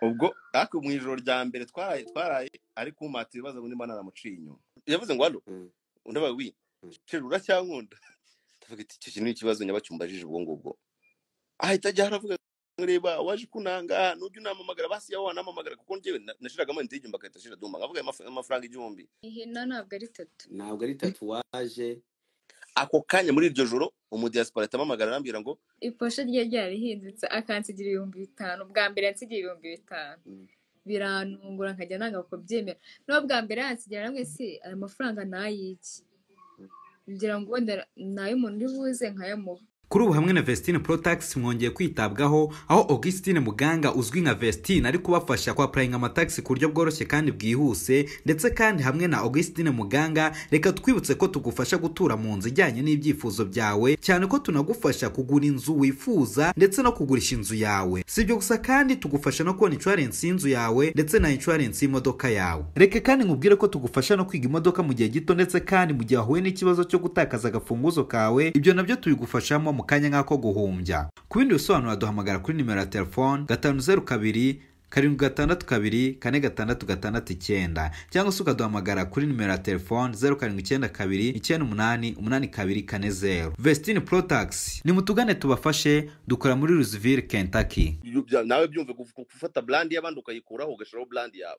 ubwo ariko mu ijoro rya mbere twaraye ari kumata ibibazo ngo nimba naramuciye inyuma yavuze ngo hano undaba wi cerura cyankunda ndavuga iti icyo kintu n'ikibazo nyabacyumbajije ubwo ngubwo ahita ajya haravuga reba waje kunanga nujya unamamagara basi yawe wanamamagara kuko njyewe nashiragamo intege mbakahita shira dumba ngavuga amafaranga 1000 ihina ntabwo ari 3 waje ako kanya muri iryo joro umudiaspora tamamagara arambira ngo iposha rye ryarihindutse akansigira 5000 bwa mbere yansigira 5000 biranungura nkajya nanga kubyemera no bwa mbere yansigira namwe si aya mafaranga nayiki ngira ngo nayo umuntu ubuze nkayamuha. Kuri ubu hamwe na Vestine Protax mwongeye kwitabwaho aho Augustine Muganga uzwi nka Vestine ari kubafasha kwa applying amataxi ku buryo bworoshye kandi bwihuse, ndetse kandi hamwe na Augustine Muganga reka twibutse ko tugufasha gutura mu nzu ijyanye n'ibyifuzo byawe, cyane ko tunagufasha kugura inzu wifuza ndetse no kugurisha inzu yawe. Sibyo gusa kandi tugufasha no kubona insurance y'inzu yawe ndetse na insurance y'imodoka yawe. Reka kandi nkubwire ko tugufasha no kwiga imodoka mu gihe gito ndetse kandi mu gihe wahuye n'ikibazo cyo gutakaza agafunguzo kawe, ibyo nabyo tubigufashamo mu kanya nk'ako guhumbya. Ku bindi bisobanuro duhamagara kuri nimero ya telefone 502 762 466 cyangwa se ukaduhamagara kuri nimero ya telefone 0792 98 8240. Vestine Protax ni mutugane tubafashe, dukora muri Louisville, Kentucky. Nawe byumve gufata brand y'abandi ukayikuraho ugashiraho brand yawe.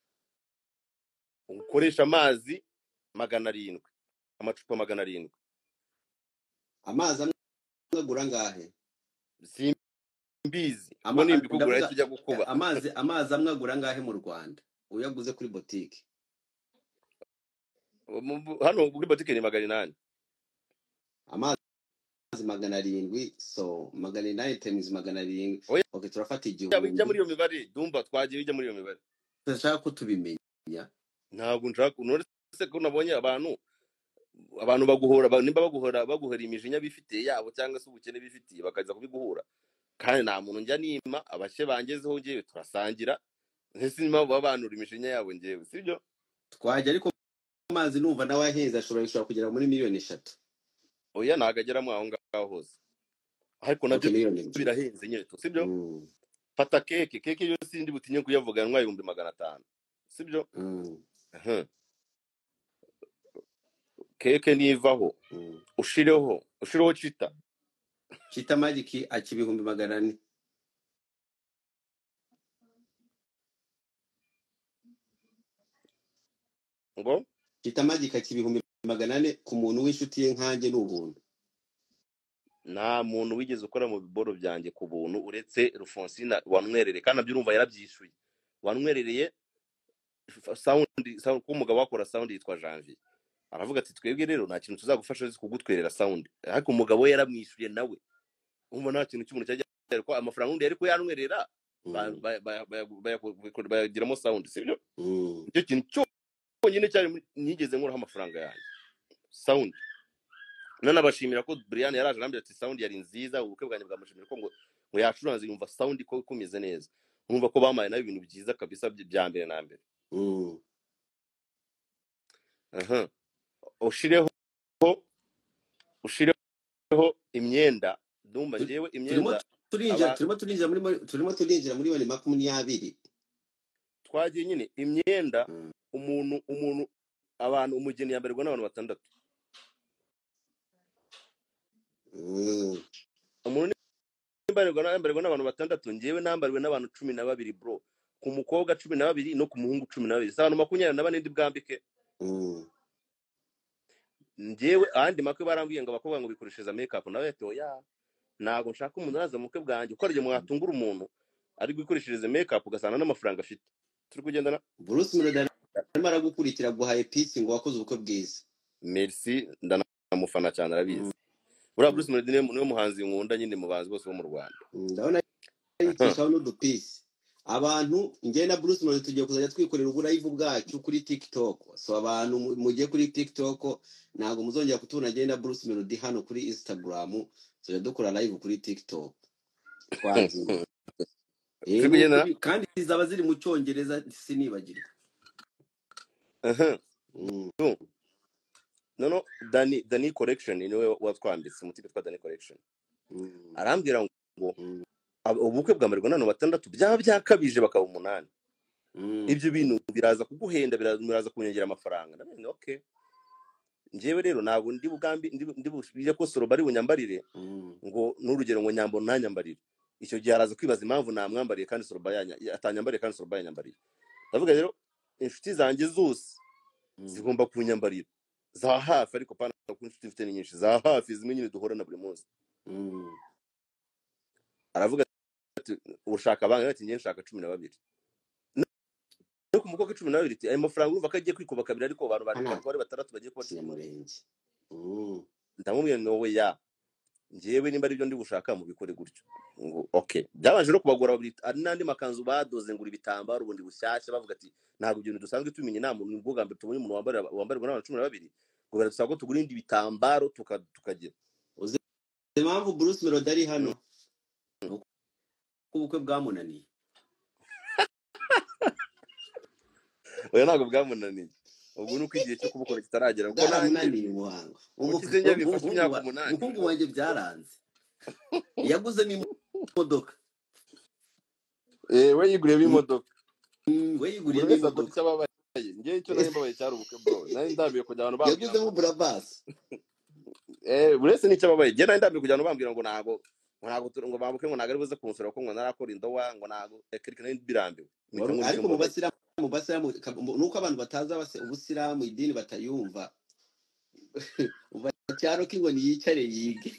Ukoresha amazi 700, amacupa 700. Amazi amagura ngahe? Simbizi. Abone imbikugura tujya gukuba. Amazi amagura ngahe mu Rwanda? Uyaguze kuri boutique. Hano kuri boutique ni 800. Amazi 700, so 800 times 700. Okay, turafata igihumbi. Bijya muri iyo mibare, dumba twagiye bijya muri iyo mibare. Ndashaka ko tubimenya. Ntabwo nshaka unose ko nabonye abantu baguhora nimba baguhora imijinya bifitiye yabo cyangwa se ubukene bifitiye bakaza kubiguhura, kandi nta muntu njya nima abashe bangezeho ngewe turasangira ntese nima babanura imijinya yabo ngewe, sibyo twajya. Ariko amazi numva nawe aheza ashobora kugera muri miliyoni 3. oya nagageramo aho ngaho hose, ariko nabyo birahenze nyeto, sibyo fata keke yo sindi butinye kuyavuga nwa 1500, sibyo keke nivaho ushireho Chita Magic akibihumbi 400. ngo Chita Magic akibihumbi 400 ku muntu w'inshuti ye nkanjye n'ubuntu. Nta muntu wigeze ukora mu biboro byanjye ku buntu uretse Rufonsina wanwerere, kandi nabyo urumva yarabyishuye. Wanwerereye sound ko umugabo wakora sound yitwa Janvier, aravuga ati twebwe rero nta kintu tuzagufasha kugutwerera sound, ariko umugabo we yaramwishuye nawe. Umva nta kintu cy'umuntu cyajya ko amafaranga undi ariko yanwerera bayagiramo sound, sibyo icyo kintu cyonyine cyane nigeze nkuraho amafaranga yanjye sound. Nanabashimira ko Brian yaraje arambira ati sound yari nziza, ubukwe bwanjye bwamushimira ko ngo yacuranze yumva sound ko kumeze neza. Urumva ko bamaye nayo ibintu byiza kabisa bya mbere na mbere. Ushireho imyenda, ndumva ngewe imyenda turimo turinjira muri 2020. Twagiye nyine imyenda umuntu abantu umugeni yamberwa n'abantu 6. Umuntu yamberwa n'abantu 6, ngewe nambarwe n'abantu 12 bro, ku mukobwa 12 no ku muhungu 12, sa abantu 24 ndi bwambike. Ngewe andi makwe barambwiye ngo abakobwa ngo bikoreshereza makeup, nawe ati oya ntago nshaka umuntu araza mu bukwe bwanjye uko arije mwatungura umuntu ari gukoreshereza makeup ugasana n'amafaranga afite. Turi kugendana Bruce Melody arimo gukurikira guhaye peace ngo wakoze ubukwe bwiza. Merci, ndanamufana cyane arabizi. Ura Bruce Melody niwe muhanzi nkunda nyine mu bahanzi bose bo mu Rwanda. Ndabona yitwa no peace. Abantu ngiye na Bruce Melody tugiye kuzajya twikorera uburayivu bwacu kuri TikTok. So abantu mugiye kuri TikTok ntago muzongera kutubona agenda Bruce Melody hano kuri Instagram, tujya dukora live kuri TikTok. Twazi. Kandi zaba ziri mu Cyongereza sinibagirwa. No Dani Collection niwe watwambitse, umutipe twa Dani Collection. Arambwira ngo ubukwe bwa Marigona no batandatu byaba byakabije bakaba 8. Ibyo bintu biraza kuguhenda, biraza kunyongera amafaranga. Ndabona okay, njyewe rero ntabwo ndi bugambi ndi buje ko soro bari bunyambarire ngo n'urugero ngo nyambo ntanyambarire. Icyo gihe araza kwibaza impamvu namwambariye kandi soro atanyambariye kandi soro yanyambariye. Ndavuga rero inshuti zanjye zose zigomba kunyambarira za hafi, ariko pana ku inshuti mfite nyinshi za hafi zimwe nyine duhorana buri munsi. Aravuga ati ushaka abanga, ati ngiye nshaka 12. No kumukoko 12 ayo mafaranga urumva kagiye kwikuba kabiri, ariko abantu bari batandatu bagiye kuba Kinyamurenge. ndamubwiye ngo we ya njyewe nimba ari byo ndi gushaka mu bikore gutyo ngo okay. Byabanje no kubagora babiri, ari nandi makanzu badoze ngura ibitambaro ubundi bushyashya, bavuga ati ntabwo ibyo dusanzwe tumenye inama ni bwo gambe tubonye umuntu wambarirwa n'abantu 12 ngo baradusaba ko tugura indi bitambaro tukagira. Uzi impamvu Bruce Melody ari hano? Ubukwe bwamunaniye. Oya ntabwo bwamunaniye, ubwo nuko igihe cyo kubukora kitaragera, ngo Bwamunaniye umuhango. Umukize bifashe imyaka 8. Umuhungu wanjye byaranze. Yaguze n'imodoka. We yiguriye imodoka. We yiguriye imodoka. Ngiye icyo nari mbabaye cyari ubukwe bro. Nari ndambiye kujya abantu bambwira. Yaguzemo Brabas. Burese nicyo babaye. Ngiye nari ndambiye kujya abantu bambwira ngo ntago ngo babuke ngo ntago ari buze kunsura ko ngo narakora indowa ngo ntago ekrika nari birambiwe. Ariko mu basiramu nuko abantu bataza ubusiramu idini batayumva. Uba cyaro kingo ni yicare yige.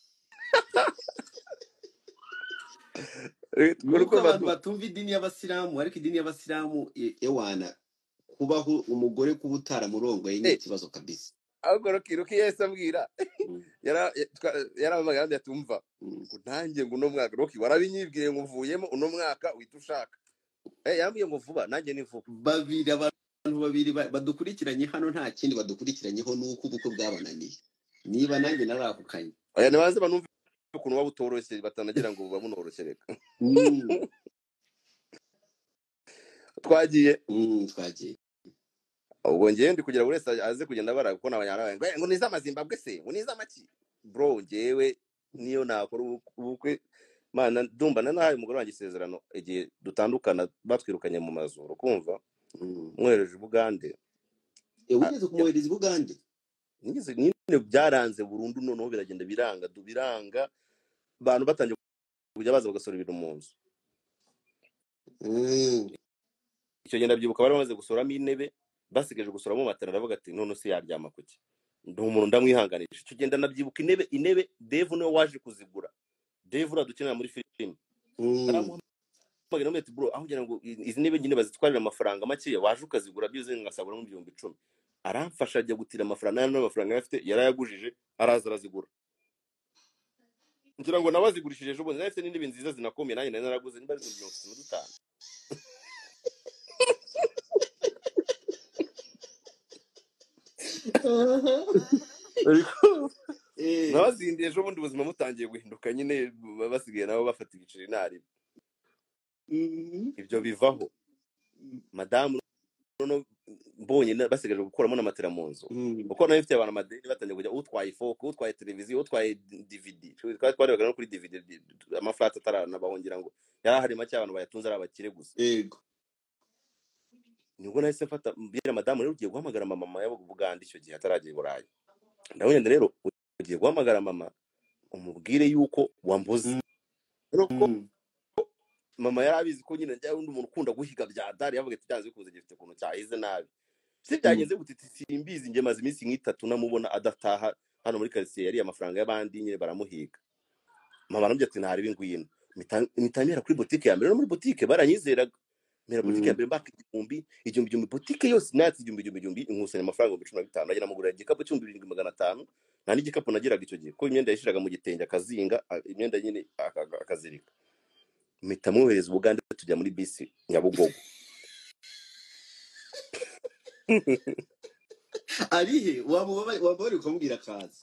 Nuko abantu batumva idini y'abasiramu, ariko idini y'abasiramu ewana kubaho umugore kubutara murongo ye ni ikibazo kabisa. Ahubwo Roki yese ambwira yaramaga kandi atumva nanjye ngo uno mwaka Roki warabinyibwiye ngo mvuyemo uno mwaka uhita ushaka. Yambwiye ngo vuba nanjye ni vuba. Abantu babiri badukurikiranye hano, nta kindi badukurikiranyeho nuko ubukwe bwabananiye. Niba nanjye narakukanye. Oya nibanze banumva ukuntu babutoroshye batanagira ngo babunoroshye reka. Twagiye. Ubwo ngiye ndi kugira buri wese aze kugenda bara kuko nabanyara ngo niza amazimbabwe se ngo niza amaki bro. Ngewe niyo nakora ubukwe mana ndumva nanahaye umugore wanjye isezerano igihe dutandukana batwirukanye mu mazuru kumva mwereje Bugande. Wigeze kumwohereza Bugande? Nigeze nyine byaranze burundu, noneho biragenda biranga abantu batangiye kujya baza bagasora ibintu mu nzu. Icyo genda byibuka bari bamaze gusoramo intebe, basigaje gusoramo matera. Aravuga ati none se yaryama kuki, ndi umuntu ndamwihanganisha. Icyo genda nabyibuka intebe Dave niwe waje kuzigura. Dave uradukenera muri film. Aramuhamagara ati bro aho ngira ngo izi ntebe nyine bazitwarira amafaranga make, waje ukazigura byize ngasabura mu 10,000. Aramfasha ajya gutira amafaranga n'amafaranga yafite yarayagujije, araza arazigura. Ngira ngo nabazigurishije ejo bundi, nafite n'intebe nziza zinakomeye nanjye naraguze nimba ari 25. Nabazindiye ejo bundi ubuzima mutangiye guhinduka nyine, basigaye nabo bafata ibiceri nari. Ibyo bivaho madamu no mbonye basigaje gukuramo n'amatera mu nzu uko nayo ifite abantu amadeni batangiye kujya utwaye ifoke, utwaye televiziyo, utwaye DVD. Twarebaga no kuri DVD amaflat ataranabahongira ngo yarahari make abantu bayatunze ari abakire gusa. Yego nibwo nahise mfata mbira madamu rero ugiye guhamagara mama yabo Bugande icyo gihe ataragiye Burayi. Ndabonye rero ugiye guhamagara mama umubwire yuko wambuze. Mama yarabizi ko nyine njya undi umuntu ukunda guhiga bya dari, yavuga ati byanze bikuze gifite kuntu cyahize nabi. Si byagenze gutiti simbizi nje maze iminsi nk'itatu namubona adataha hano muri quartier yari amafaranga y'abandi nyine baramuhiga. Mama arambye ati ntari bingwino mitanyera kuri boutique ya mbere, no muri boutique baranyizeraga. Mera boutique ya mbere mbaka igihumbi boutique yose natsi igihumbi inkusanya amafaranga 15 nagira mugura igikapu 7500. Nta n'igikapu nagiraga icyo gihe ko imyenda yashiraga mu gitenge akazinga imyenda nyine akazirika. Mpita mwohereza Bugande tujya muri bisi Nyabugogo. Arihe wabari ukamubwira kazi.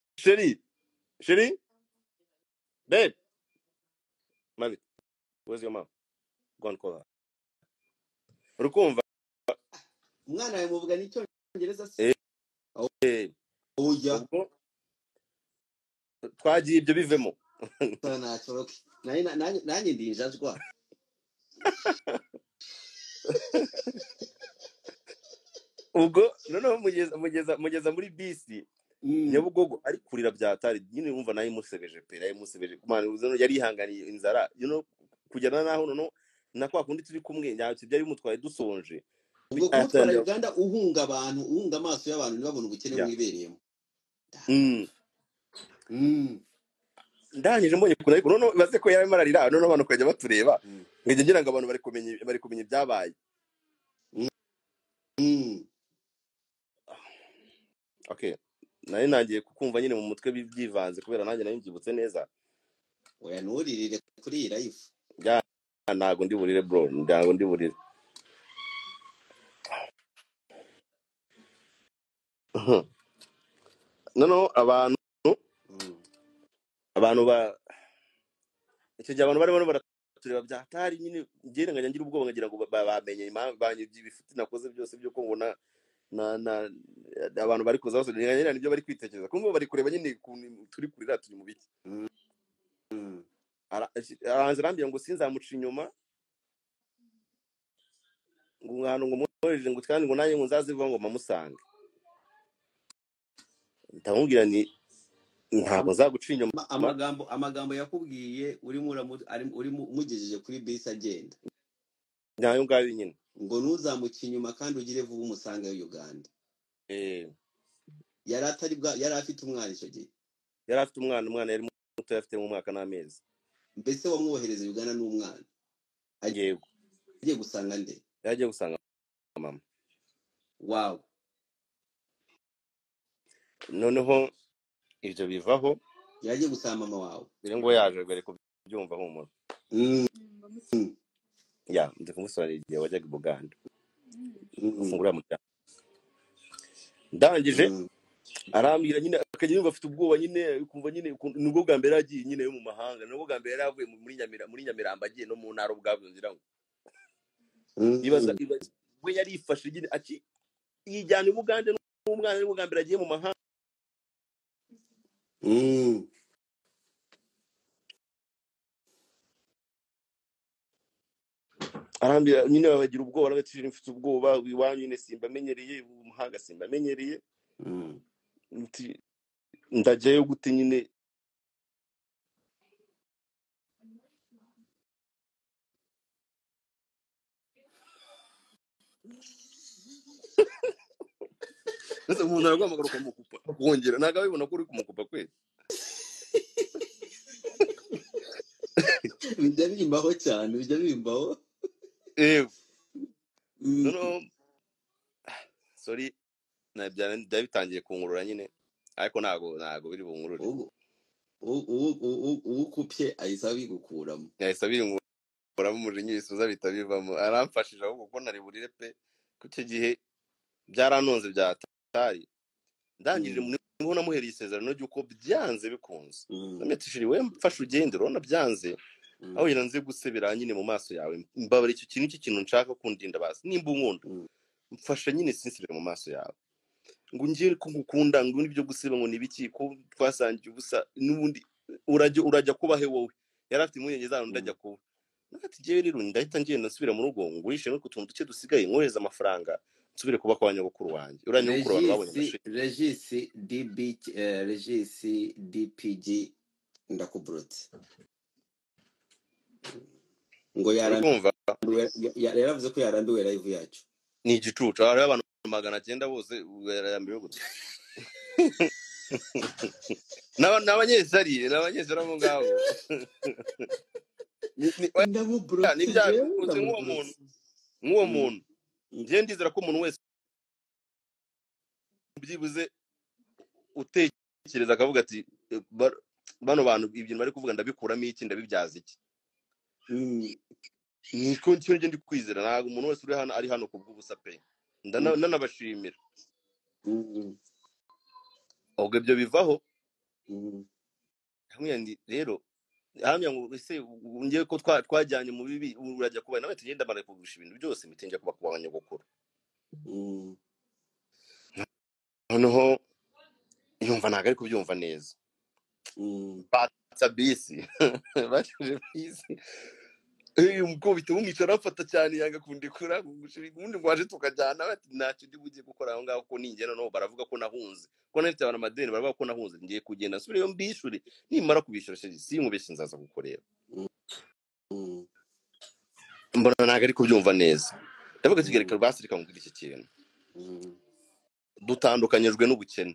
Sheri babe mami where's your mom, go and call her. Urukumva umwana yawe muvuga n'icyongereza se? Oya twagiye ibyo bivemo. Ntacyo nanjye ndinjajwa. ubwo noneho mugeza muri bisi Nyabugogo ari kurira byatari nyine wumva nayo imusebeje pe nayo imusebeje kumana uzo yari ihanganiye inzara kugera naho noneho na kwa kundi turi kumwe nyacyo byari bimutwaye dusonje. ubwo kumutwara Uganda uhunga abantu uhunga amaso y'abantu ntibabone ubukene mwibereyemo. ndangije mbonye kuna ariko noneho baze ko yarimo ararira noneho abantu kujya batureba ngije ngira ngo abantu bari kumenya ibyabaye. Okay, nari nagiye kukumva nyine mu mutwe byivanze kubera nanjye nari mbyibutse neza. Oya nuririre kuri iyi live. Ntago ndi burire bro, ntago ndi burire. Noneho abantu icyo gihe abantu barimo baratureba byatari nyine ngere ngajya ngira ubwoba ngagira ngo bamenye banyibye ibifite nakoze byose byo ko ngona na abantu bari kuza bose nyine nibyo bari kwitekereza kumva bari kureba nyine turi kurira turi mu biki. Aranze rambye ngo sinzamuca inyuma ngo ngano ngo muhoreje ngo kandi ngo nanjye ngo nzaziva ngo mamusange. Ndamubwira ni ntabwo zaguca inyuma. Amagambo yakubwiye urimo umugejeje kuri base agenda nyayo ngayo nyine ngo nuzamuca inyuma kandi ugire vuba umusanga Uganda. Yari afite umwana icyo gihe. Yari afite umwana yari muto afite mu mwaka n'amezi. Mbese wamwohereza Uganda n'umwana agiye gusanga nde? Yagiye gusanga mama. Wow. Noneho ibyo bivaho yagiye gusanga mama wawe bire ngo yaje bere kubyumva humura. Ndi kumusobanurira igihe wajyaga i Buganda ufungura mutya ndangije arambira nyine akajya yumva afite ubwoba nyine kumva nyine nubwo bwa mbere yagiye nyine yo mu mahanga nubwo bwa mbere yaravuye muri Nyamirambo agiye no mu ntara ubwabyo nzira ngo ibaza we yarifashe nyine ati yijyana i Buganda n'umwana nubwo bwa mbere agiye mu mahanga. Arambira nyine babagira ubwoba n'agatishije mfite ubwoba iwanyu nyine simbamenyereye umuhanga simbamenyereye ndajyayo gute nyine ese umuntu aragwamagara ukamukupa kongera ntago abibona ko uri kumukupa kwezi. bijya bimbaho cyane bijya bimbaho. No sorry nabyo bitangiye kungurura nyine ariko ntago biri bungurure. Ukupye ahisa bigukuramo binguramo umujinya bisuza bitabivamo aramfashije ahubwo kuko nari burire pe kucyo gihe byaranonze byatari ndangije niho namuhereye isezerano ry'uko byanze bikunze nametishiri we mfashe ugende urabona byanze aho yiranze gusebera nyine mu maso yawe mbabara icyo kintu nshaka kundinda basi nimba unkunda mfasha nyine sinsire mu maso yawe ngo ngiye kugukunda ngo nibyo guseba ngo nibiki ko twasangiye ubusa n'ubundi urajya kuba he wowe yari afite impungenge zayo ndajya kuba nati giye rero ndahita ngenda nsubira mu rugo ngurishe no kutuntu duke dusigaye nkohereza amafaranga nsubire kuba kwa nyogokuru wanjye uranyogokuru abantu babonye Regis DPG ndakubrotse ngo yaravuze ko yarambiwe live yacu ni igicucu hari abantu 900 bose yarambiwe gute n'abanyesari abo ngabo nk'uwo muntu njye ndizera ko umuntu wese byibuze utekereza akavuga ati bano bantu ibintu bari kuvuga ndabikuramo iki ndabibyaza iki niko njye ndi kwizera ntabwo umuntu wese uri hano ari hano kubw'ubusa pe ndanabashimira ubwo ibyo bivaho hamwe rero hamwe ngo ese ngiye ko twajyanye mu bibi urajya kuba nawe tugenda bane kugurisha ibintu byose mitinje kuba kubanya gukora noneho yumva ntago ari kubyumva neza bisi bategereje bisi umukobita umwicara afata cyane yanga kundikura ubundi ngo waje tukajyana bati ntacyo ndi bugiye gukora aho ngaho ko ningena no baravuga ko nahunze ko nari cyabana amadeni baravuga ko nahunze ngiye kugenda nsubire yo mbishure nimara kubishyura sinkubeshye nzaza gukorera mbona ntago ari kubyumva neza ndavuga kigereka basirika ngubwira iki kintu dutandukanyijwe n'ubukene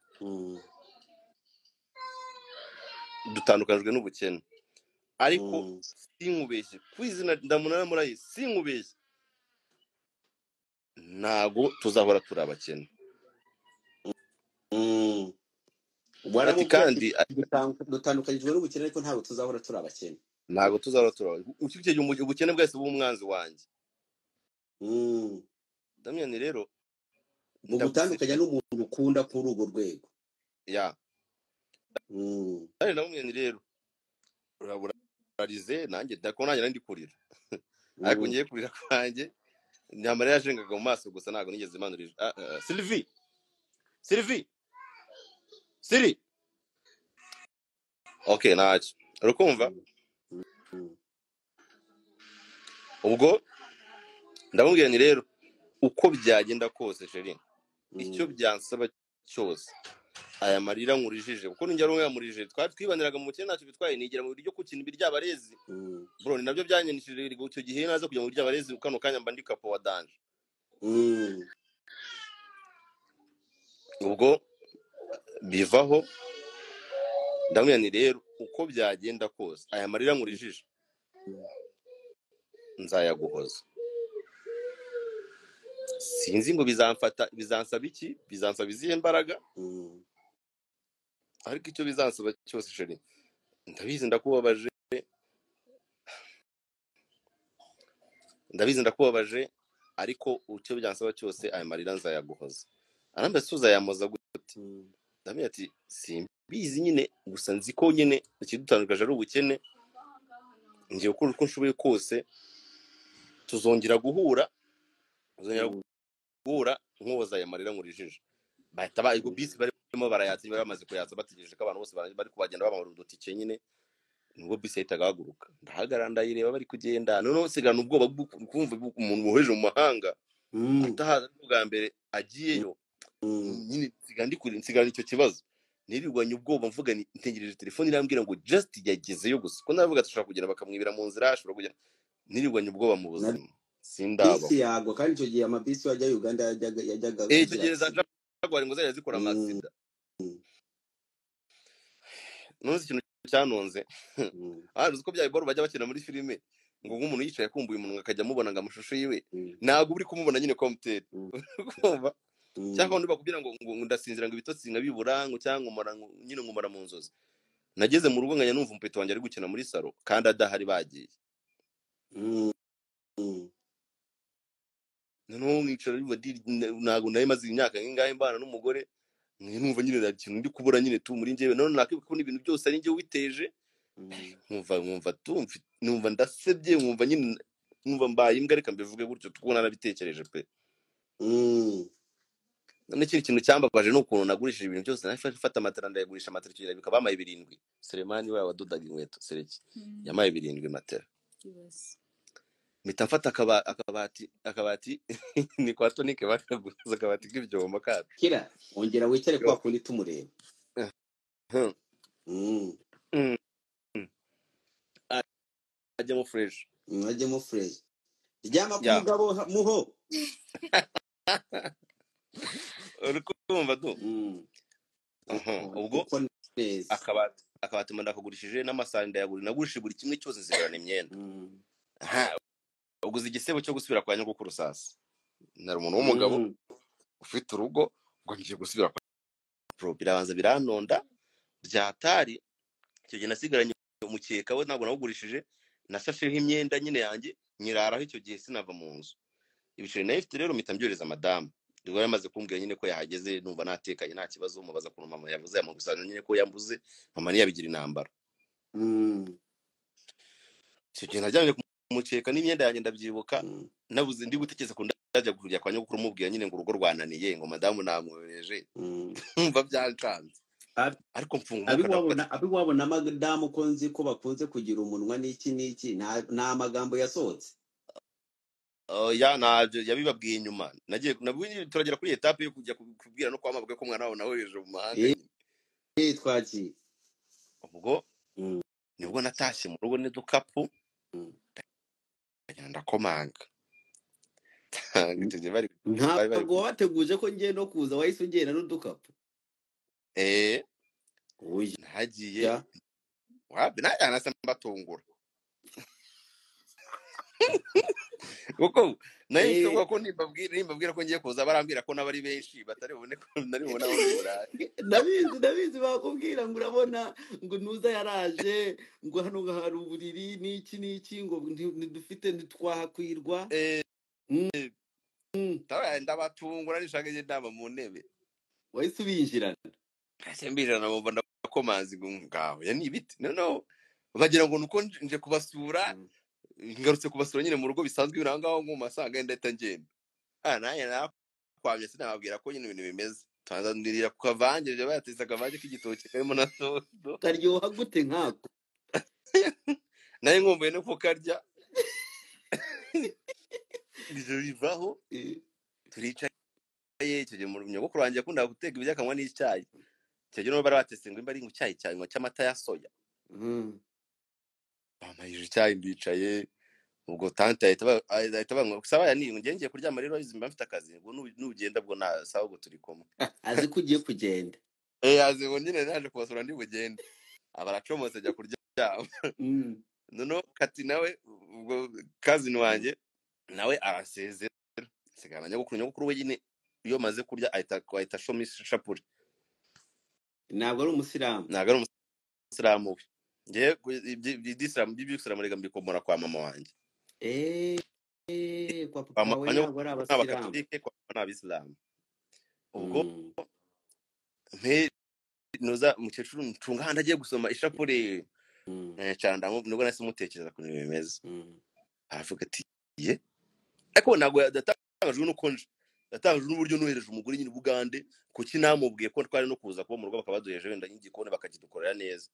ariko sinkubeshye kwizina ndamunara murayi sinkubeshye ntago tuzahora turi abakene ati kandi dutandukanyijwe n'ubukene ariko ntabwo tuzahora turi abakene ntago tuzahora turi ukibye ubukene bwese bw'umwanzi wanjye Damien rero mu gutandukanya n'umuntu ukunda kuri urwo rwego ya ari Damien rero uraburize nanjye ndako nanjye ndi kurira ariko ngiye kurira kwanjye nyamara yajengaga mu maso gusa ntago nigeze imanurije Siri okay naje urukumva ubwo ndamubwira ni rero uko byagenda kose Sherine icyo byansaba cyose aya marira nkurijije kuko ninjye rumwe yamurije twibaniraga mu mukene ntacyo bitwaye nigira mu biryo kukina ibiryabarezi bro ni nabyo byanyenishije icyo gihe naza kujya mu biryabarezi kano kanya mba ndi kapo wa danje ubwo bivaho ndamubwira ni rero uko byagenda kose aya marira nkurijije nzayaguhoza sinzi ngo bizansaba iki bizansaba izihe mbaraga ariko icyo bizansaba cyose Sherine ndabizi ndakubabaje ariko icyo byansaba cyose aya marira nzayaguhoza arambe suza yamoza gute ndamenya ati simbizi nyine gusa nzi ko nyine ikidutandukanye ari ubukene ngiye gukora uko nshoboye kose tuzongera guhura nkoza aya marira nkurijije bahita bayigo bisi barimo barayatsi bamaze kuyatsa bategereje ko abantu bose bari kubagenda bamara udutike nyine nubwo bisi yahitaga haguruka ndahagarara ndayireba bari kugenda none sigana ubwoba kumva umuntu woheje mu mahanga atahaza bwa mbere agiyeyo nyine nsigana icyo kibazo nirirwanye ubwoba mvuga ntegereje telefone irambwira ngo just yagezeyo gusa ko navuga dushobora kugenda bakamwibira mu nzira ashobora kugenda nirirwanye ubwoba mu buzima sindaba bisi yago kandi icyo gihe amabisi wajya Uganda yajyaga icyo gihe za Jaguar ngo zajya zikora amasida none ikintu cyanonze uzi ko bya boro bajya bakina muri filime ngo nk'umuntu yicaye akumbuye umuntu akajya amubona ngo amashusho yiwe ntabwo uri kumubona nyine komuteri kumva cyangwa undi bakubwira ngo ndasinzira ngo ibitotsi nkabibura ngo cyangwa nyine nkumara mu nzozi nageze mu rugo nkanya numva umupeta wanjye ari gukina muri salo kandi adahari bagiye noneho mwicara ntabwo nari maze imyaka nk'ingahe mbana n'umugore numva nyine nta kintu ndi kubura nyine tu muri njyewe none nakwibuka ko ibintu byose ari njye witeje numva ndasebye numva mbaye imbwa reka mbivuge gutyo tukubona nabitekereje pe none ikindi kintu cyambabaje ni ukuntu nagurishije ibintu byose nafata matera ndayagurisha matera icyo gihe bikaba bamaye 7 Selemani we wadodaga inkweto Sereki yamaye 7 matera mpita mfata akabati ni kwa Tonike bakaguza akabati k'ibyombo kacu kira ongera wicare kwa kundi tumureba ajyemo fresh ryama kumugabo muho urukumva tu ubwo akabati ndakagurishije n'amasahani ndayagurira nagurishije buri kimwe cyose nzigurana imyenda uguze igisebo cyo gusubira kwa nyogokuru sasa nari umuntu w'umugabo ufite urugo ngo ngiye gusubira kwa birabanza biranonda byatari icyo gihe nasigaranye umukeka we ntabwo nawugurishije nasasheho imyenda nyine yanjye nyiraraho icyo gihe sinava mu nzu ibiceri nayo ifite rero mpita mbyoreza madamu ubwo yamaze kumbwira nyine ko yahageze numva natekanye nta kibazo mubaza ko mama yavuze yamugusana nyine ko yambuze mama niyabigira intambara icyo gihe najyanye umukeka n'imyenda yanjye ndabyibuka nabuze ndi gutekereza ko ndajya kujya kwa nyogokuru mubwira nyine ngo urugo rwananiye ngo madamu namwohereje umva byancanze Ab- ariko mfunga umwuka ndavuga ati abiwabo na madamu ko nzi ko bakunze kugira umunwa n'iki nta magambo yasohotse. ya ntabyo yabibabwiye nyuma nagiye turagera kuri etape yo kujya kubwira no kwamabwa ko umwana wabo nawe hejuru mu mahanga nyine Twagiye ubwo Mm, nibwo natashye mu rugo n'udukapu mm. ndakomanga icyo gihe bari ntabwo wabateguje ko ngiye no kuza wahise ugenda n'udukapu. Oya nagiye wapi najyana se mbatungura kuko nayo nshobora ko nimbabwira ko ngiye kuza barambwira ko n'abari benshi batari bubone ko nari bubona aho burayi. ndabizi bakubwira ngo urabona ngo ntuza yaraje ngo hano hari uburiri n'iki ngo ntidufite ntitwahakwirwa. ndabatungura nishaka inama mu ntebe wahise ubinjirana mbijana bumva ndakomanzi ngaho ya ni ibiti noneho bagira ngo nuko nje kubasura ngarutse kubasura nyine mu rugo bisanzwe birangaho mu masanga ndahita ngenda naye nakwamye sinababwira ko nyine ibintu bimeze tanzanirira ku kavangeje bayatetse akavange k'igitoki karimo na sodo karyoha gute nkako naye nkumbuye no kukarya ivyo bivaho turicaye icyo gihe nyogokuru wanjye yakunda guteka ibiryo akanywa n'icyayi icyo gihe bari batetse ngo imba ari icyayi cy'amata ya soya bamayije icyayi ndicaye ubwo tante ahita banywa gusa bayaniye ngiye kuryama rero mba mfite akazi ngo nugenda bwo nasaho ubwo turi kumwe azi ko ugiye kugenda azi ngo nyine naje kubasura ndi bugende abaracomotse ajya kuryama noneho kati nawe ubwo kazini wanjye nawe arasezera sigana nyogokuru we nyine iyo maze kurya ahita shoma ishapure ntabwo ari umusilamu we ngiye iby'isilamu rega mbikomora kwa mama wanjye kwa papa we ntabwo ari abasilamu kwa mama n'abisilamu ubwo noza umukecuru ncunga handi agiye gusoma ishapure cyane nubwo nahise mutekereza ku bintu bimeze aravuga ati ye ariko ntabwo yatangajwe n'uko nje yatangajwe n'uburyo nohereje umugore nyine Bugande kuki namubwiye ko twari no kuza kuba mu rugo bakabaduheje wenda nk'igikoni bakakidukorera neza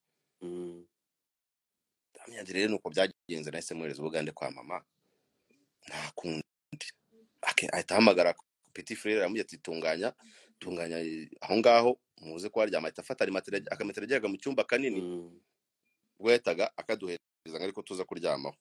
ndamyanze rero nuko byagenze nahise mwohereza Bugande kwa mama nta kundi ahita ahamagara petit frère aramubwira ati tunganya aho ngaho muze ko waryama ahita afata akametero ajyaga mu cyumba kanini ubwo yahitaga akaduhereza ariko tuza kuryamaho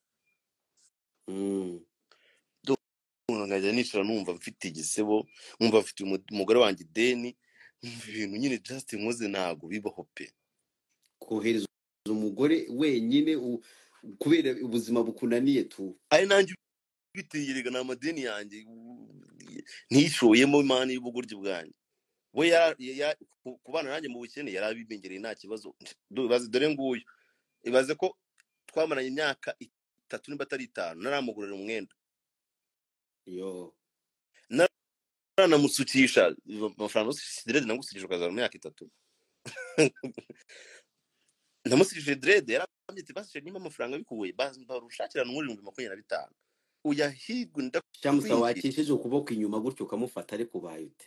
nkajya nicara numva mfite igisebo numva mfite umugore wanjye ideni ibintu nyine just nkoze ntago bibaho pe kohereza umugore wenyine kubera ubuzima bukunaniye tu ari nanjye bitingirega na madeni yanjye ntishoyemo imana y'ubuguryi bwanjye we kubana nanjye mu bukene yarabibengereye nta kibazo dore nguyu ibaze ko twamaranye imyaka 3 nimba atari 5 naramugurira umwenda yo nanamusukisha amafaranga dread nagusukisha ukazana imyaka 3 namusukisha dread yarambye basije nimba amafaranga bikuwe barushakirana muri 2025 uyahigwe ndakwinjira wakishije ukuboko inyuma gutyo ukamufata ariko bayute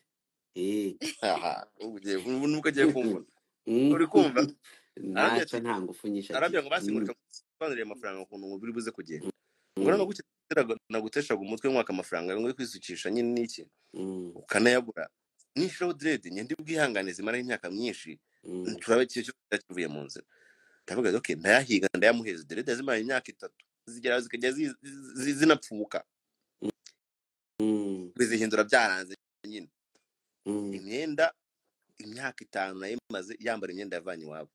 nuko agiye kumva uri kumva ntacyo nta ngufu nyinshi arambye ngo basingurika kwanurira amafaranga ukuntu umubiri buze kugenda ngora no gukiteraga naguteshaga umutwe mwaka amafaranga ngo kwisukisha nyine niki ukanayabura nishiro dread nyindi bwihangane zimara imyaka myinshi turabe cyo cyavuye mu nzira ndavuga okay ndayahiga ndayamuheza dread zimara imyaka 3 zigera zikajya zinapfuka bizihindura byaranze nyine imyenda imyaka 5 nayimaze yambara imyenda yavanye wabo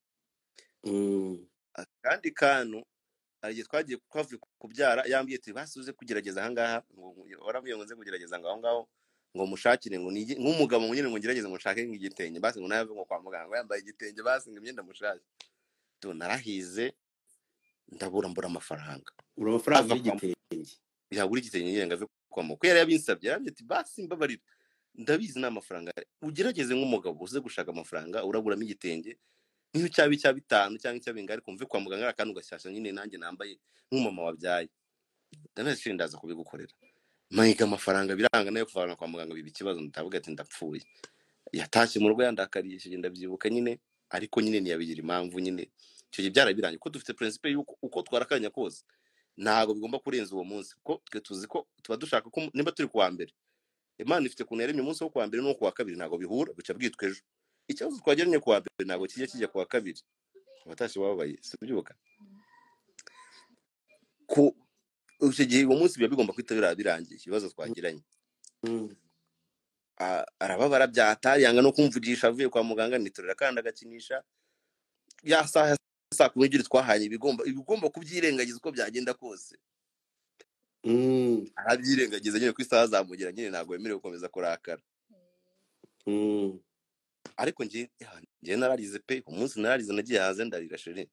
kandi kantu agiye twagiye kwavuye kubyara yambwiye ati basuze kugerageza ahangaha ngo waravuye ngo nze kugerageza ngaho ngaho ngo mushakire ngo nk'umugabo ngo nyine ngo ngerageze mushake nk'igitenge basi ngo nawe ngo kwa muganga yambaye igitenge basi ngo imyenda mushake to narahize ndabura amafaranga y'igitenge yagura igitenge nyine ngave kwa muganga yari yabinsabye yambwiye ati basi mbabarira ndabizi n'amafaranga ugerageze nk'umugabo uze gushaka amafaranga uraguramo igitenge niyo cyaba 5 cyangwa icyabingari kumve kwa muganga akantu gashyashya nyine nanjye nambaye nk'umama wabyaye ndanaje ndaza kubigukorera mayiga amafaranga biranga nayo kuvana kwa muganga bibi kibazo ndavuga ati ndapfuye yatashye mu rugo yandakariye ndabyibuka nyine ariko nyine ntiyabigira impamvu nyine icyo gihe byarabirangiye ko dufite principe yuko uko twarakanya kose ntabwo bigomba kurenza uwo munsi kuko twe tuzi ko tuba dushaka ko nimba turi kuwa mbere Imana ifite ukuntu yaremye umunsi wo kuwa mbere n'uwo kuwa kabiri ntabwo bihura bica bwitwa ejo ikibazo twageranye kuwa mbere ntabwo kijya kuwa kabiri abatashye bababaye sibyuka ku icyo gihe uwo munsi biba bigomba kwita birangiye ikibazo twagiranye arababara byatari yanga no kumvugisha avuye kwa muganga nitorera kandi agakinisha ya saa 12 twahanye ibigomba kubyirengagiza uko byagenda kose arabyirengagiza nyine ku isaha zamugira nyine ntabwo yemerewe gukomeza kurakara ariko njye nararize pe umunsi nararize nagiye hanze ndarira sheri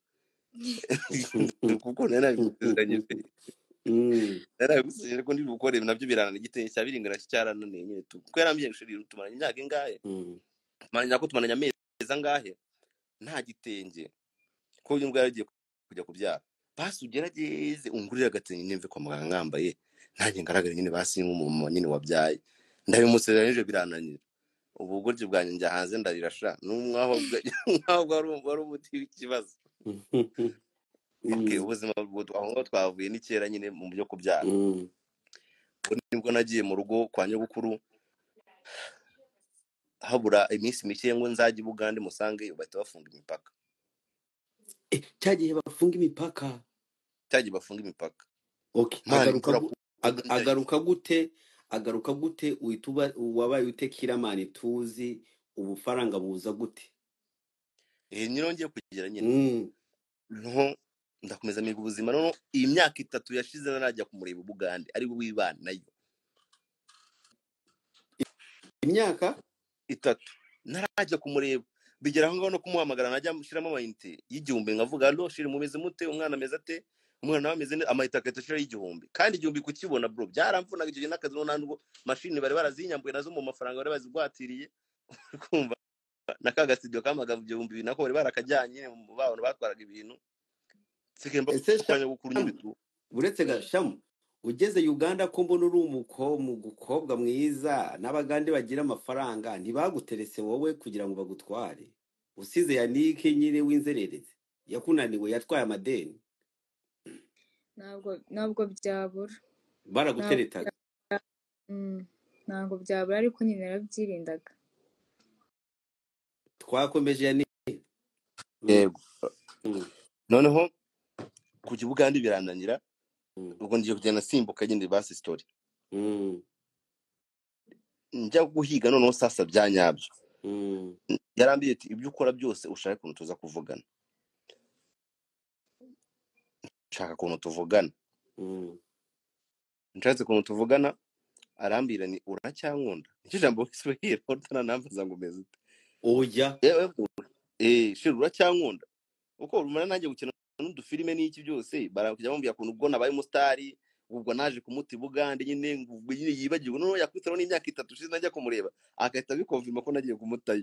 kuko narabizanye pe narabisije ko ndi gukora nabyo birana igitenge cya biringana cyarananiye nyine kuko yarambye sheri tumaranye imyaka ingahe manya ko tumaranye amezi angahe nta gitenge ko uyu mbwa yaragiye kujya kubyara basi ugerageze ungurira agatenge nimve kwa muganga ngambaye nanjye ngaragara nyine basi nk'umumama nyine wabyaye ndabimusezeranije birananira ubugoryi bwanjye njya hanze ndarirasha n'umwaho wari umuti w'ikibazo ubuzima aho twavuye ni kera nyine mu byo kubyara nibwo nagiye mu rugo kwa nyogukuru habura iminsi mike ngo nzajye i Bugande musange bahita bafunga imipaka cyagiye bafunga imipaka okay agaruka gute uhita wabaye utekira mani tuzi ubufaranga buza gute nyine ngiye kugira nyine no ndakomeza miga ubuzima no iyi myaka 3 yashize narajya kumureba Bugande ari we wibana nayo imyaka 3 narajya kumureba bigera aho ngaho no kumuhamagara najya mushyiramo amayinite y'igihumbi nkavuga allo shiri mumeze mute umwana ameze ate umwana wameze amayita akatashira y'igihumbi kandi igihumbi kukibona bro byaramvunaga icyo nakazi no nandwo machine bari barazinyambuye nazo mu mafaranga bari bazigwatiriye kumva nakaga studio kamaga igihumbi nako bari barakajyanye mu bantu batwaraga ibintu sikemba kwanya gukuru nyibitu uretse gashamu ugeze Uganda ko mbona uri umukobwa mwiza n'abagande bagira amafaranga ntibaguterese wowe kugira ngo bagutware usize Yannick nyire w'inzerereze yakunaniwe yatwaye amadeni ntabwo byabura baraguteretaga ntabwo byabura ariko nyine narabyirindaga twakomeje Yannick yego noneho ku Bugande birananira ubwo ngiye kugenda simbuka nyine basi story njya guhiga noneho sasa byanyabyo yarambiye ati ibyo ukora byose ushaka kuntu tuza kuvugana nshaka kuntu tuvugana nshatse kuntu tuvugana arambira ni uracyankunda iki jambo kiswahili portana nambaza ngo meze oya shira uracyankunda uko rumana nanjye gukina n'udufilime n'iki byose barakujya bambya kuntu ubwo nabaye umustari ubwo naje kumuti Bugande nyine ubwo yibagirwa no yakwitaro n'imyaka 3 ushize najya kumureba akahita bikonfirma ko nagiye kumutayo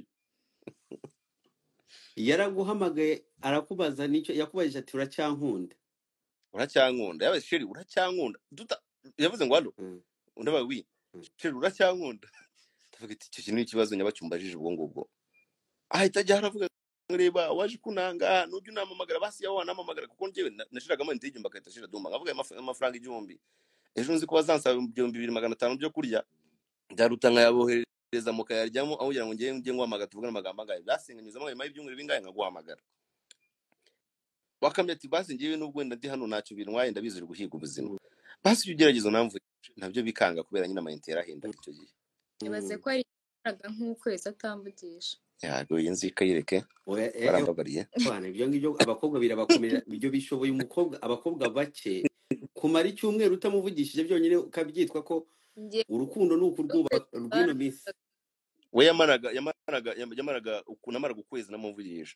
yaraguhamagaye arakubaza nicyo yakubajije ati uracyankunda yabaye sheri uracyankunda yavuze ngo allo undabaye wi sheri uracyankunda tuvuga iti cyo kintu ikibazo nyabacyumbajije ubwo ngubwo ahita ajya haravuga reba waje kunanga n'ujya unamamagara basi yawe wanamamagara kuko njyewe nashiraga amayinite y'igihumbi akahita ashira duma nkavuga amafaranga 1000 ejo nzi ko bazansaba 2500 byo kurya byaruta nkayabohereza mu kayaryamo aho kugira ngo njye ngwamaga tuvugana amagambo angaye basinganyuzamo ayo mayibyungure bingaye nkaguhamagara wakamye ati basi njyewe n'ubwo ndi hano ntacyo bintwaye ndabizira guhiga ubuzima basi ugeragezo namvu nabyo bikanga kubera nyine amayinite yarahenda icyo gihe ibaze ko ari nk'ukwezi atamvugisha yago yinzika yireke barambabariye bana ibyo ngibyo abakobwa birabakomera ibyo bishoboye abakobwa bake kumara icyumweru utamuvugishije byonyine ukabyitwa ko urukundo n'ukurwuba rw'ino minsi we yamaraga ukunamara gukwezi namuvugisha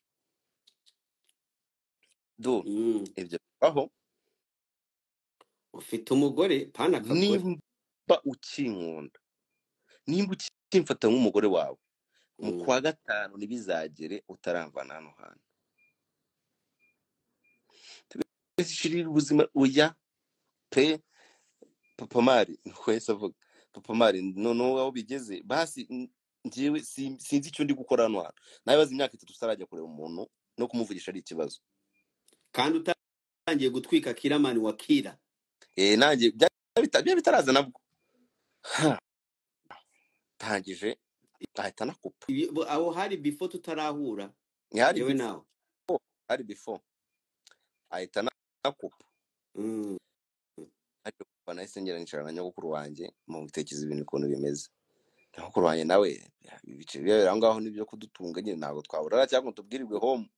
do ibyo aho ufite umugore pana kakore nimba ukinkunda nimba ukimfata nk'umugore wawe mu kwa gatanu nibizagere utaramvana hano hantu tubishirira ubuzima oya pe papa mari kwese avuga papa mari no aho bigeze basi njyewe sinzi icyo ndi gukora hano hantu. Nabibaza imyaka 3 tutarajya kureba umuntu no kumuvugisha ari ikibazo. kandi utangiye gutwika kiramani wa kira. Nanjye bitaraza nabwo tangije ahita nakupa. Aho hari before tutarahura Hari yewe nawe. hari before ahita nakupa. Ariko nahise ngera nicara na nyogokuru wanjye mu gutekereza ibintu ukuntu bimeze. Nyogokuru wanjye nawe ibice bibera aho ngaho nibyo kudutunga nyine ntabwo twabura cyangwa tubwirirwe home.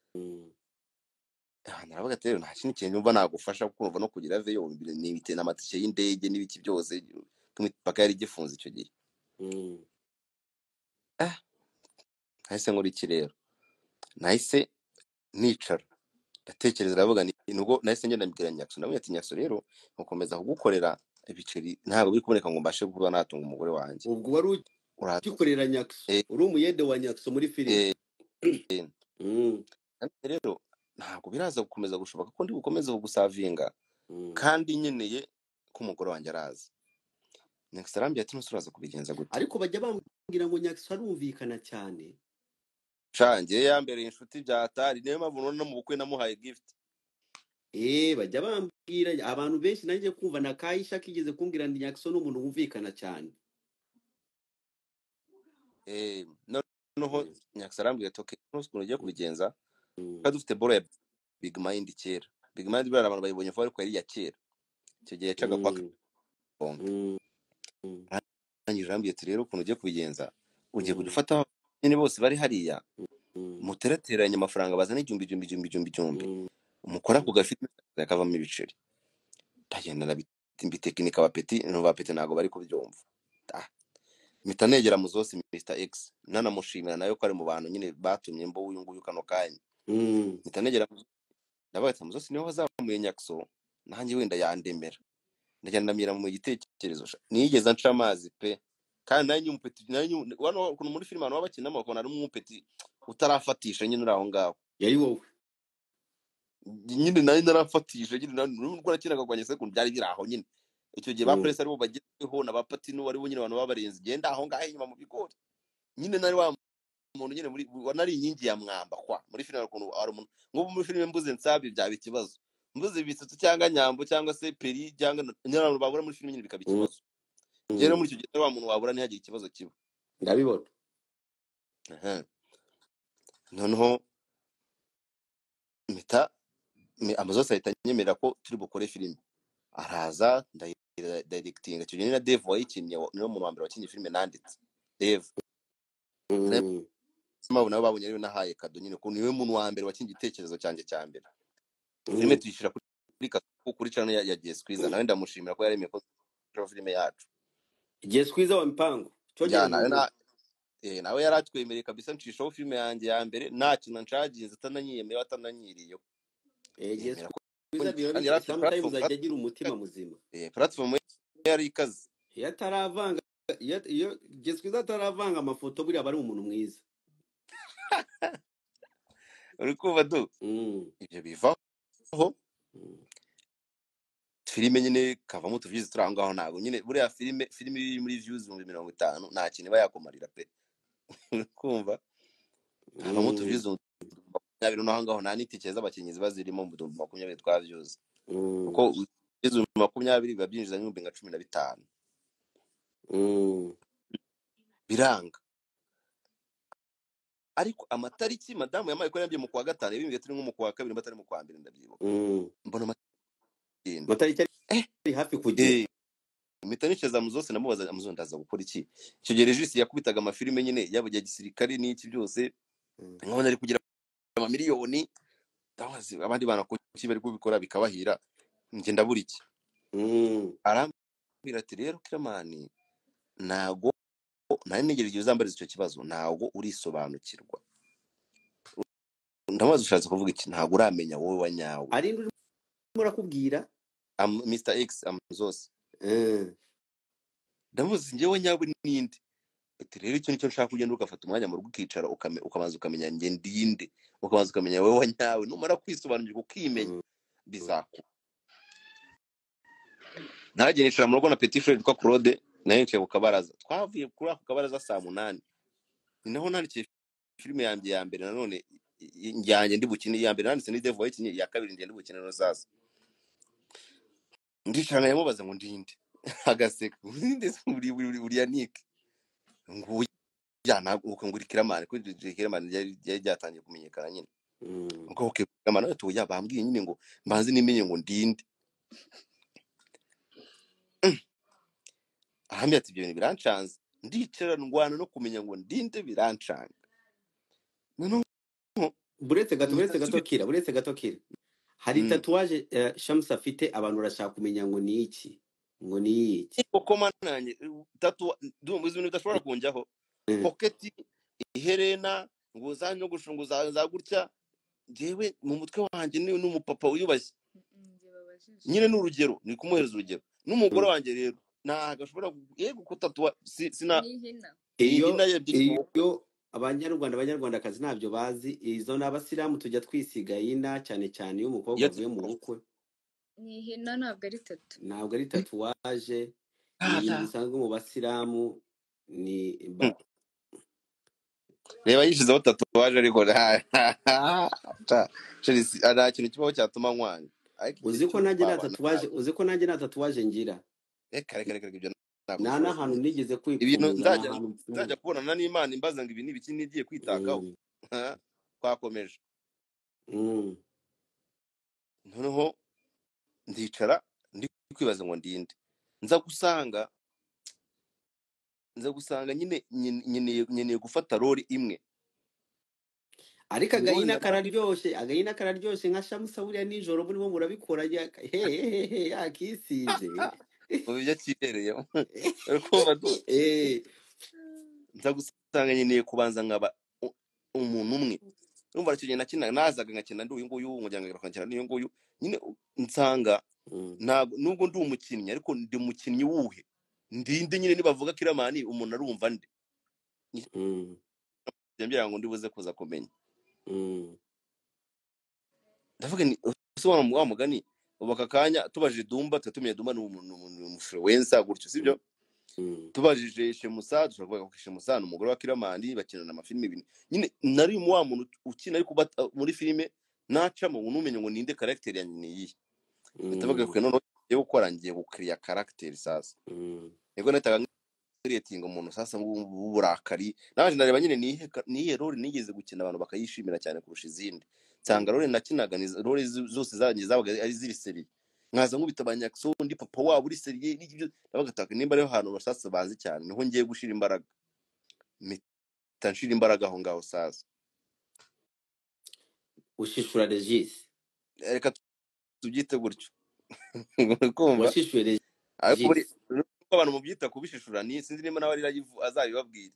Naravuga ati nta kintu kintu numva nagufasha kumva no kugira veyo n'ibite n'amatike y'indege n'ibiki byose kumipaka yari gifunze icyo gihe. Nahise nkora iki rero, nahise nicara ndatekereza ndavuga nubwo nahise ngenda mbwira Nyakso, nawe ati Nyakso rero nkomeza kugukorera ibiceri ntabwo biri kuboneka ngo mbashe kuba natunga umugore wanjye. Ubwo wari ukikorera Nyakso, uri umuyede wa Nyakso muri filime. Rero ntabwo biraza gukomeza gushoboka ko ndi gukomeza kugusavinga kandi nyeneye ko umugore wanjye araza. Nyakso arambye ati nusuraza kubigenza gute, ariko bajya bambwira ngo Nyakso arumvikana cyane. Cange yambereye inshuti bya atari niyo mpamvu no mu bukwe namuhaye gift. Bajya bambwira abantu benshi nanjye kumva na Kaisha kigeze kumbwira ndi Nyakso n'umuntu wumvikana cyane. Noneho Nyakso arambwira ati okay n'ukuntu ugiye kubigenza kandi ufite boro ya Big Mind kera. Big Mind bari abantu bayibonye vuba ariko yari ya kera icyo gihe yacaga kwa bonga. Arangije arambwira ati rero ukuntu ugiye kubigenza ugiye kudufata nyine bose bari hariya muterateranya amafaranga bazana igihumbi umukora ku gafite akavamo ibiceri. Ndagenda mbitekinika abapeti n'abapeti ntago bari kubyumva. Mitanegera Muzose Mr X nanamushimira nayo ko ari mu bantu nyine batumye mbo uyu nguyu kano kanya. Mitanegera ndabaga Muzose niho wazamuye Nyakso nanjye wenda yandemera. Ndagenda ndamira mu gitekerezo nigeze nca amazi pe kandi nanjye umupeti wano kuno muri filime abantu babakina amako nari umupeti utarafatisha nyine uraho ngaho. Yari wowe nyine nari narafatisha nyine n'ubwo nakinaga kwa Nyese byari biraho nyine. Icyo gihe ba press ari bo bagiyeho na bapati no wari nyine abantu babarenze genda aho ngaho inyuma mu bigori. Nyine nari wa muntu nyine muri nari inkingi ya mwamba kwa muri filime ukuntu ari umuntu ngo muri filime mbuze nsabi byaba ikibazo. Mbuze bitatu cyangwa nyambo cyangwa se peri cyangwa nyarano babura muri filime nyine bikaba ikibazo. Ngero muri icyo gihe wa muntu wabura ntihagire ikibazo kiba. Ndabibona. Noneho mita Amazose ahita nyemera ko turi bukore filime. Araza directing icyo gihe na Dave wayikinnye niyo mu mbere wakinnye filime nanditse Dave. Nabo babonye rero nahaye kado nyine ko niwe muntu wa mbere wakinnye igitekerezo cyanjye cya mbere. Filime tuyishira kuri channel ya Jess Kwiza nawe ndamushimira ko yaremeye ko filime yacu. Jess Kwiza wa Mpango nawe yaratwemereye kabisa ncishaho filime yanjye ya mbere nta kintu nshaginze atananyiyemeye atananyiriyo. Jess Kwiza biro sometimes uzajya agira umutima muzima. Platform yari ikaze yataravanga iyo Jess Kwiza ataravanga amafoto buri abari umuntu mwiza. Uri kuva do ibyo bivaho filime nyine kavamo tuvize turangaho ntago nyine buriya filime iri muri views 50 nta kintu bayakomarira pe. Kumva kavamo tuvize 20 naho ngaho nta nitikeza abakinyizi bazirimo mu 20 twavyuze kuko 20 biba byinjiza n'ibihumbi nka 15 biranga. Ariko amatariki madamu yamaye ko yambye mu kwa gatanu ibimbiye turi nko mu kwa kabiri batari mu kwa mbere ndabyibuka. Mbona matariki ari hafi kugera Mitanisheza Muzose namubaza Amazon ndaza gukora iki. Icyo gihe Regis yakubitaga amafilime nyine yabo ya gisirikare n'iki byose nkabona ari kugira amamiliyoni ndabazi abandi bana ko bari kubikora bikabahira nge ndabura iki. Arambwira ati rero Kiramani nago nari negereje uzambariza icyo kibazo ntago urisobanukirwa. Ndamaze ushatse kuvuga iki ntago uramenya wowe wanyawe. Ari ndimo rakubwira Mr X Amazose ndamuzi ngewe nyawe ninde. Ati rero icyo nicyo nshaka kugenda ugafata umwanya mu rugo ukicara ukabanza ukamenya nge ndinde ukabanza ukamenya wowe wanyawe numara kwisobanukirwa ukimenya bizako. Naragenesha mu rugo na Petit Frere kwa Claude nayo ngiye ku kabaraza twavuye kuri ako kabaraza saa 8 ni naho nandikiye filime yanjye ya mbere nanone njyanye ndi bukine. Iya mbere nanditse ni The Voice, iya kabiri njye ndi bukine no sasa. Ndicara yamubaza ngo ndinde agaseka, ndetse uriya Nick ngo yana uko nguri Kiramani, ko Kiramani yari byatangiye kumenyekana nyine. Uko okay Kiramani tuya bambwiye nyine ngo mbanze nimenye ngo ndinde. Ahamya ati ibyo bintu birancanze, ndicara ndwana no kumenya ngo ndinde birancanga. Noneho buretse gato kira hari tatuwaje Shamsa afite abantu urashaka kumenya ngo ni iki, ngo ni iki koko mananye tatu ndumva ibintu bidashobora kunjyaho. Pocket iherena ngo zanyo gushunguza za gutya, jewe mu mutwe wanjye ni n'umupapa uyubashye nyine. N'urugero ni kumuhereza urugero n'umugore wanjye rero ntago ashobora yego kutatuwa sina iyo abanyarwandakazi ntabyo bazi. Izo n'abasilamu tujya twisiga yina cyane cyane iyo umukobwa avuye mu bukwe. ni hina, ntabwo ari tatuwaje. Ibintu bisanzwe mu basilamu ni reba yishizeho tatuwaje ariko nta kintu kibaho cyatuma nkwanga. Uzi ko nanjye nta tatuwaje ngira. Reka ibyo nta n'ahantu nigeze ibintu kwipfuza. nzajya kubonana n'Imana imbaza ngo ibi ni biki nigiye kwitagaho. Twakomeje noneho ndicara ndi kwibaza ngo ndinde. nza gusanga nyine nkeneye gufata role imwe, ariko agahina kararyoshye nka Shamsa buriya nijoro burimo murabikora yakisije mu byo kibereyemo. Nza gusanga nkeneye kubanza nkaba umuntu umwe. Numva icyo gihe nazaga nkakina ndi uyu nguyu, umuryango bakakina n'uyu nguyu nyine. Nsanga nubwo ndi umukinnyi ariko ndi umukinnyi wuhe ndinde nyine. Nibavuga Kiramani umuntu arumva nde byambira ngo ndibuze kuza kumenya. Ndavuga ni usobanura wa mugani ubaka kanya tubajije Dumba, tutumiye Dumba ni umuinfluencer gutyo sibyo. Tubajije Shemusa, dushobora kuvuga Shemusa ni umugore wa Kiramani, bakinana amafilime ibintu nyine. Nari mu wa muntu ukina ariko muri filime nacamo unumenye ngo ninde character ya nyine iyi. Bitavuga ko none yo gukora ngiye gukriya character sasa. Ego nataga creating umuntu sasa uburakari. Naje nareba nyine nihe role nigeze gukina abantu bakayishimira cyane kurusha izindi. Nsanga role nakinaga ni role zose zanjye zabaga ari ziri seri. Nkaza nk'ubitabanya so ndi papa wabo uri seri n'ibyo. Ndabagataka nimba rero hano basasa bazi cyane niho ngiye gushira imbaraga. Tanshira imbaraga aho ngaho sasa. Ushishura Regis. Reka tubyite gutyo. Kumva washishwe ariko abantu mubyita kubishishura ni sinzi nimba nawe azabibabwira.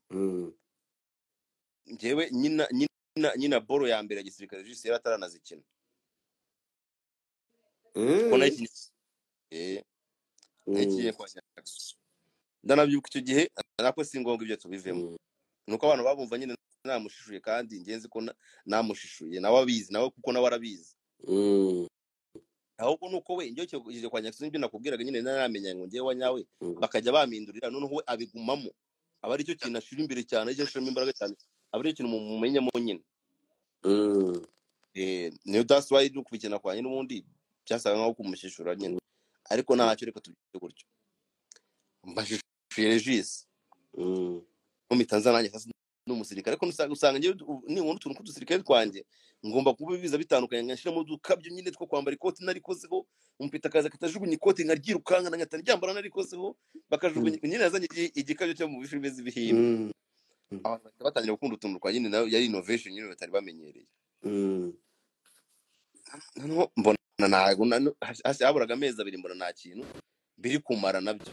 Njyewe nyina boro ya mbere ya gisirikare Regis yari ataranazikina. Kona iki n'ikiye kwa Nyakatsi. Ndanabyuka icyo gihe nako singonga ibyo tubivemo. Nuko abantu babumva nyine namushishuye kandi ngenzi ko namushishuye nawe abizi nawe kuko nawe arabizi. Ahubwo nuko we njye cyo kwa Nyakatsi ibyo nakubwiraga nyine naramenya ngo ngiye wanyawe bakajya bamindurira noneho we abigumamo. Aba ari cyo kintu ashira imbere cyane cyo shiramo imbaraga cyane. Aba ari ikintu mumenyamo nyine. Niyo that's why no kubikina kwa nyine ubundi byasaga nkaho kumushishura nyine. Ariko ntacyo reka tubyite gutyo. Mbashishuye Regis. Mu Tanzania sasa n'umusirikare ariko usanga ngiye ni umuntu tuntu kudusirikare twanjye ngomba kuba biza bitandukanye nkashira mu dukabyo nyine two kwambara ikoti narikozeho umpita kaza katajugunya ikoti nkaryirukanga nkatana ryambara narikozeho bakajugunya nyine yazanye igikabyo cyo mu bifilme z'ibihimba. Abantu batangira gukunda utuntu kwa nyine yari innovation nyine batari bamenyereye. Noneho mbona ntago hasi haburaga amezi abiri mbona nta kintu biri kumara nabyo.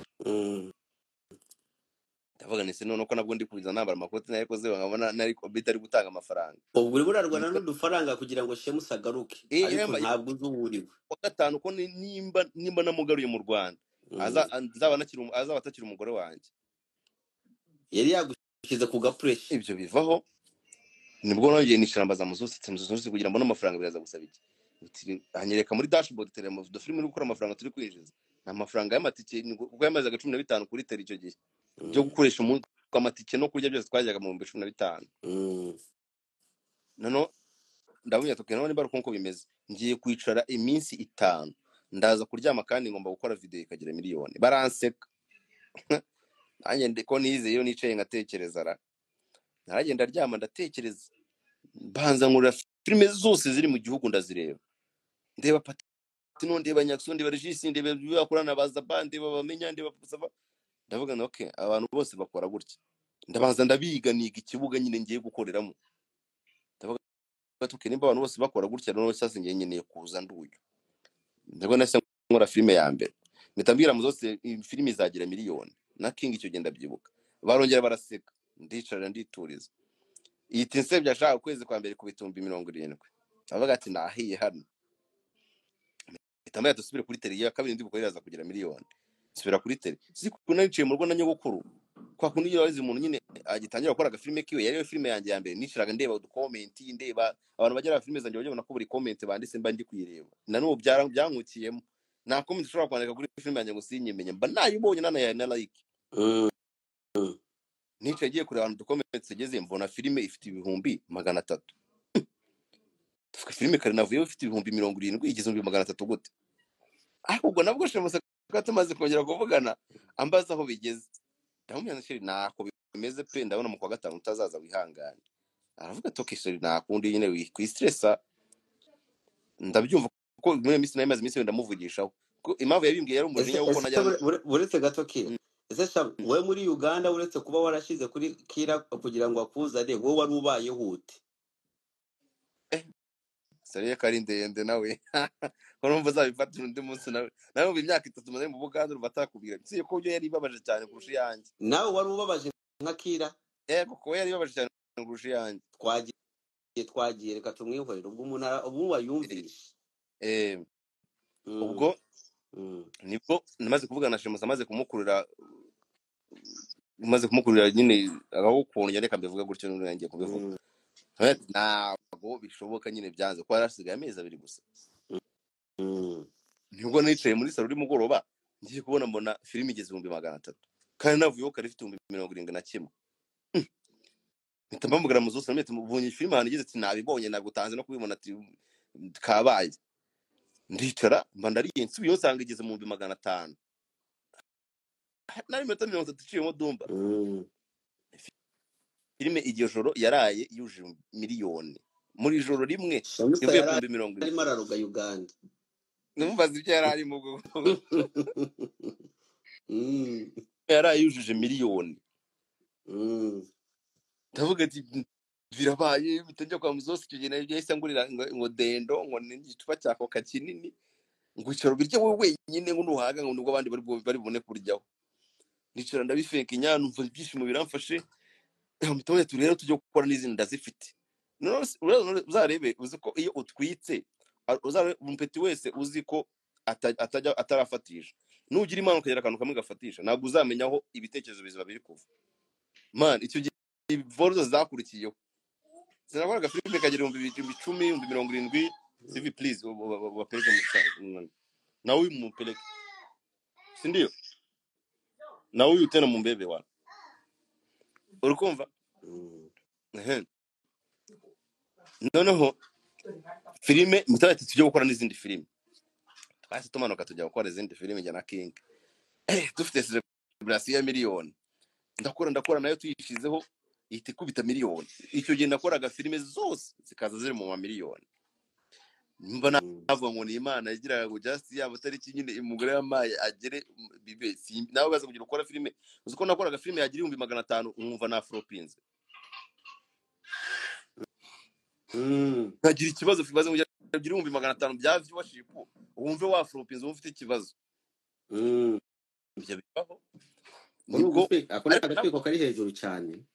Ndavuga nise none ko nabwo ndi kubiza nambara amakoti narikoze nkabona nari bitari gutanga amafaranga. Ubwo uri burarwana n'udufaranga kugira ngo Shemusa agaruke ariko ntabwo uzuburiwe. Wa gatanu ko nimba namugaruye mu Rwanda azaba atakiri umugore wanjye. Yari yagushyize ku gapressure. Ibyo bivaho nibwo nongeye nishirambaza muzusi kugira mbone amafaranga biraza gusaba iki. Hanyereka muri dashboard telemo film uri gukora amafaranga turi kwinjiza. Amafaranga y'amatike kuko yamaze 15 kuri teri icyo gihe byo gukoresha amatike no kurya byose twajyaga mu 15,000 none ndavuga tuke none bari uko bimeze ngiye kwicara iminsi 5 ndaza kuryama kandi ngomba gukora video ikagira miliyoni baranseka nanjye ndiko nize iyo nicaye ngatekereza ra naragenda ryama ndatekereza banza nkura filime zose ziri mu gihugu ndazireba ndeba Patino ndeba Nyakso ndeba Regis ndeba bakorana baza bande babamenya ndeba Sava ndavuga no okay abantu bose bakora gutya ndabanza ndabiga niga ikibuga nyine ngiye gukoreramo ndavuga tuke nimba abantu bose bakora gutya none sasa ngiye nyeneye kuza nduyo ndabwo nase nkora filime ya mbere mitambira mu zose filime izagira miliyoni na King icyo genda byibuka barongera baraseka ndicara ndituriza iyi tinse byashaka kwezi kwa mbere ku bitumbi 70 avuga ati nahiye hano mitambira dusubire kuri tele ya kabiri ndi bukoreraza kugira miliyoni subira kuri tele sikuna niciye mu rwo na nyogokuru kwa kundi iyo wazi umuntu nyine agitangira gukora agafilme kiwe yari filime yanjye ya mbere niciraga ndeba uducomment ndeba abantu bagira filime zanjye bajye bona ko buri comment banditse mba ndi kuyireba na n'ubu byankukiyemo nta comment ushobora kwandika kuri filime yanjye ngo sinyimenye mba nayibonye na like nice agiye kureba abantu ducomment segeze mbona filime ifite ibihumbi 300 filime kare navuye ifite ibihumbi 70 igeze mu 300 gute ahubwo nabwo shemose tumaze kongera kuvugana ambaza aho bigeze ndamubwira nshiri nako bimeze pe ndabona mu kwa gatanu utazaza wihangane aravuga toke shiri nakundi nyine kwistressa ndabyumva ko muri minsi nayimaze minsi ndamuvugishaho ko impamvu yabimbwiye yari umujinya wuko najya uretse gato Kira ese we muri Uganda uretse kuba warashize kuri Kira kugira ngo akuzane wowe wari ubaye hute sariye kari ndende nawe urumva zabifatira undi munsi nawe mu myaka 3 maze mu Buganda batakubwira si ko byo yari babaje cyane kurusha yanjye nawe wari ubabaje nka Kira kuko yari babaje cyane kurusha yanjye twagiye reka tumwihorera ubwo umuntu ubu wayumvishe ubwo nibwo namaze kuvugana na Shemasa maze kumukurira nyine aho kuntu reka mbivuga gutyo ngiye kubivuga ntabwo bishoboka nyine byanze ko yarasigaye amezi 2 gusa nibwo nicaye muri salo mugoroba ngiye kubona mbona filime igeze 300 kandi navuyeho kare ifite 71 mpita mu zose namete mubonye filime hano igeze ati nabibonye nagutanze no kubibona ati kabaye ndicara mba ndariye nsubiyo nsanga igeze mu 500 nari meta 30 ciyemo dumba filime igiye joro yaraye yuje miliyoni muri joro rimwe ivuye ku 70 ari mararuga Uganda numvaze ibyo yarari mu bwo yaraye yujuje miliyoni ndavuga ati birabaye bitajya kwa muzose icyo gihe yahise ngurira ngo dendo ngo n'igicupa cya Coca kinini ngo icaro birye wowe wenyine ngo nuhaga ngo nubwo abandi bari bone kuryaho nicara ndabifeka inyana umva ibyishimo biramfashe mitoye turero tujye gukora n'izindi ndazifite none uzarebe uzi ko iyo utwitse uzarebe umpeti wese uzi ko atarafatisha nugira imana ukagera akantu kamwe gafatisha ntabwo uzamenyaho ibitekerezo biziba biri kuva man icyo gihe voruzo zakurikiyeho zinakoraga filime kagira 10 70 CV please wapeleke msana na huyu mumpeleke si ndio na huyu tena mumbebe wana urikumva noneho filime mutarati tujye gukora n'izindi filime twase tumanuka tujya gukora izindi filime njya na King dufite celebration ya miliyoni ndakora nayo tuyishizeho ihita kubita miliyoni icyo gihe nakoraga filime zose zikaza ziri mu miliyoni mbona navuga ngo ni Imana yagiraga ngo just yaba tariki nyine umugore yamaye agere bibe nawe baza kugira ukora filime uzi ko nakoraga filime yagira 500 nkumva na Afropinze nkagira ikibazo fibaze ngo yagira 500 bya viewership wumve wa Afropinze ufite ikibazo bijya bibaho nubwo akora agatwiko kari hejuru cyane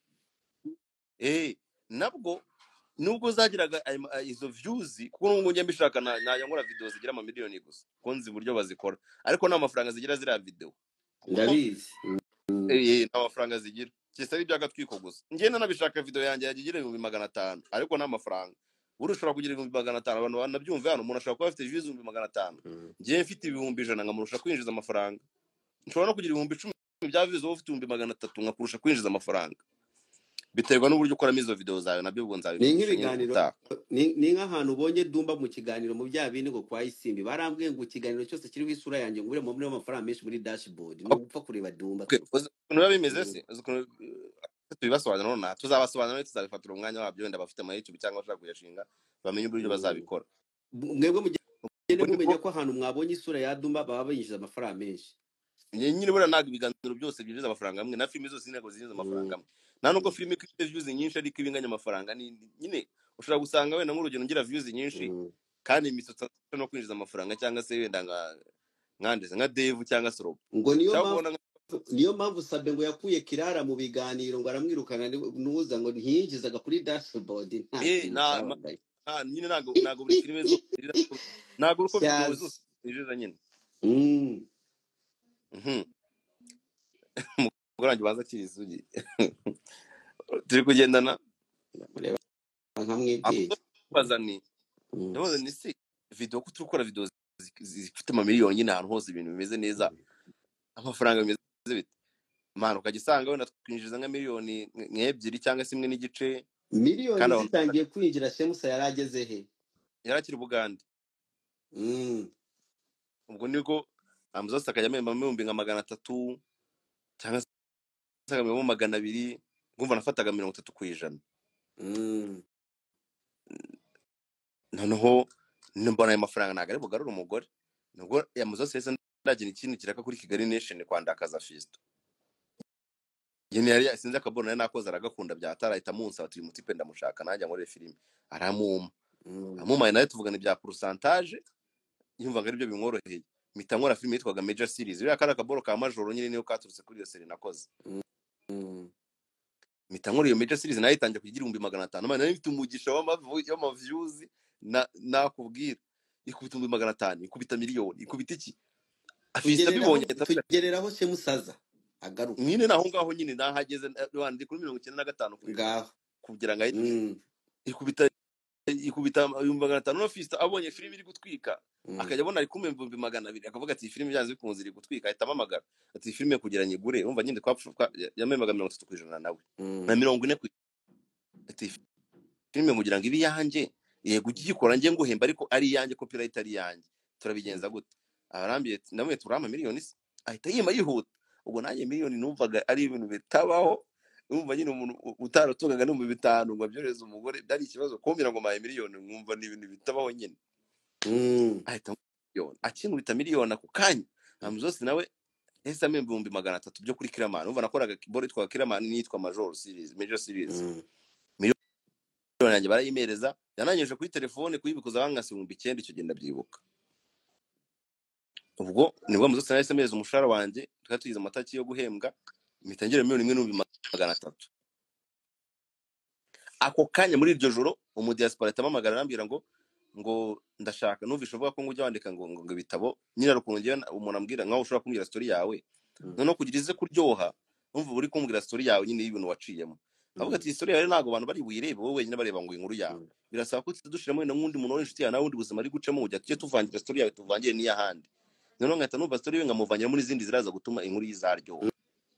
nabwo nubwo zagiraga izo views kuko ngo njye mbishaka nkora video zigira ama miliyoni gusa konzi buryo bazikora ariko nta mafaranga zigira zira video ndabizi nta mafaranga zigira cyese ari byagatwiko gusa njye nabishaka video yanjye yagigira 500 ariko nta mafaranga urushobora kugira 500 abantu banabyumva hano umuntu ashobora kuba afite views 500 njye mfite 100 ngamurusha kwinjiza amafaranga nshobora no kugira 10,000 bya views wowe ufite 300 nkakurusha kwinjiza amafaranga biterwa n'uburyo ukoramo izo video zawe nabyo ubwo ni nzabikwishyura nyine nk'ibiganiro ubutaha ni nk'ahantu ubonye Dumba mu kiganiro mu bya bindi ngo kwa Isimbi barambwiye ngo ikiganiro cyose kiriho isura yanjye ngure mu amafaranga menshi muri dashboard ni ugupfa kureba Dumba okay uzi ukuntu biba bimeze Mm. se uzi ukuntu tubibasobanura none tuzabasobanurira tuzabifatira umwanya wabyo wenda bafite ama YouTube cyangwa bashaka kuyashinga bamenye uburyo Mm. bazabikora mwebwe mugende ubwo mumenya niko ko ahantu mwabonye isura ya Dumba baba binjiza amafaranga menshi nyine buriya ntabwo ibiganiro byose byinjiza amafaranga amwe na filime zose ntabwo zinjiza amafaranga amwe nta nubwo filime ifite views nyinshi ariko ibinganya amafaranga nyine ushobora gusanga wenda nk'urugero ngira views nyinshi Mm. kandi imisatsi no kwinjiza amafaranga cyangwa se wenda nkandeze nka Dave cyangwa se Rob ngo cyangwa kubona niyo mpamvu Sabe ngo yakuye Kirara mu biganiro ngo aramwirukana nuza ngo ntiyinjizaga kuri dashboard nta kintu cyabaye nyine ntabwo buri filime zose ntabwo uko video zose zinjiza nyine umugore wanjye baza akiri isugi turi kugendana mureba nkamwibye bazani ndabaza ni se video ko turi gukora video zifite amamiliyoni nyine ahantu hose ibintu bimeze neza amafaranga bimeze bite mwana ukagisanga wenda twinjiza nka miliyoni nk'ebyiri cyangwa se imwe n'igice miliyoni zitangiye kwinjira Shemusa yarageze he yarakiri Bugande ubwo niko amuzose akajya amemba mumbi nka 300 cyangwa se akamemo 200 ngumva nafataga 30% noneho mbona ayo mafaranga ntabwo ari bugarura umugore nubwo yamuzose yese ndagira ikintu kiraka kuri Kigali Nation kwandakaza Fisto yene yari sinzi akabona nakoze aragakunda byatarahita munsi ati mutipe ndamushaka nanjye ngore filime aramuma amuma nayo tuvugana ibya pourcentage yumva ngari byo binkoroheye mpita nkora filime yitwaga Major Series uriya kara kaboro ka Majoro nyine niyo katurutse kuri iyo serie nakoze mpita nkora iyo Major Series nayo itangiye kugira 1500 none nayo ifite umugisha w'amaviews nakubwira ikubita 1500 ikubita miliyoni ikubita iki afisa bibonye tugereraho Shemusaza agaruka nyine naho ngaho nyine nahageze wandi kuri 95 ngaho kugira ngo ikubita 1500 no Fisto abonye filime iri gutwika akajya abona ari kumwe 200 akavuga ati filime byanze bikunze iri gutwika ahita amamagara ati filime kugira nyigure umva nyine yamemaga 30% nawe na 40 ati filime kugira ngo ibi yanjye yego ugikora nge nguhemba ariko ari yanjye copyright ari yanjye turabigenza gute abarambiye namwe turama miliyoni ahita yima yihuta ubwo nanjye miliyoni numvaga ari ibintu bitabaho umva nyine umuntu utarotungaga no mu 5 ngo abyoreze umugore byari ikibazo kumbira ngo maye miliyoni mwumva ni ibintu bitabaho nyine ahita miliyoni akinkubita miliyoni ako kanya amuzose nawe ese amembe 300 byo kuri Kiramani umva nakoraga keyboard yitwa Kiramani nitwa Major Series miliyoni yanjye barayimereza yananyeje kuri telefone kuyibikuza bangase 9,000 icyo genda byibuka ubwo nibwo amuzose nawe semeza umushara wanjye tukatuyiza amataki yo guhembwa mitangire 1,300 ako kanya muri iryo joro umudiaspora tamamagara arambira ngo ndashaka numvisha uvuga ko ngujya wandika ngo ibitabo nyine rukuntu ngiye umuntu ambwira nkaho ushobora kumbwira story yawe noneho kugira ize kuryoha umva uri kumbwira story yawe nyine y'ibintu waciyemo avuga ati story yawe ntago abantu bari buyirebe wowe wenyine bareba ngo inkuru yawe birasaba ko tudushiramo n'undi muntu w'inshuti yawe n'undi buzima ari gucamo ujya tujye tuvangira story yawe tuvangire n'iyahandi noneho ngahita numva story ye nkamuvangira muri zindi ziraza gutuma inkuru yizaryoha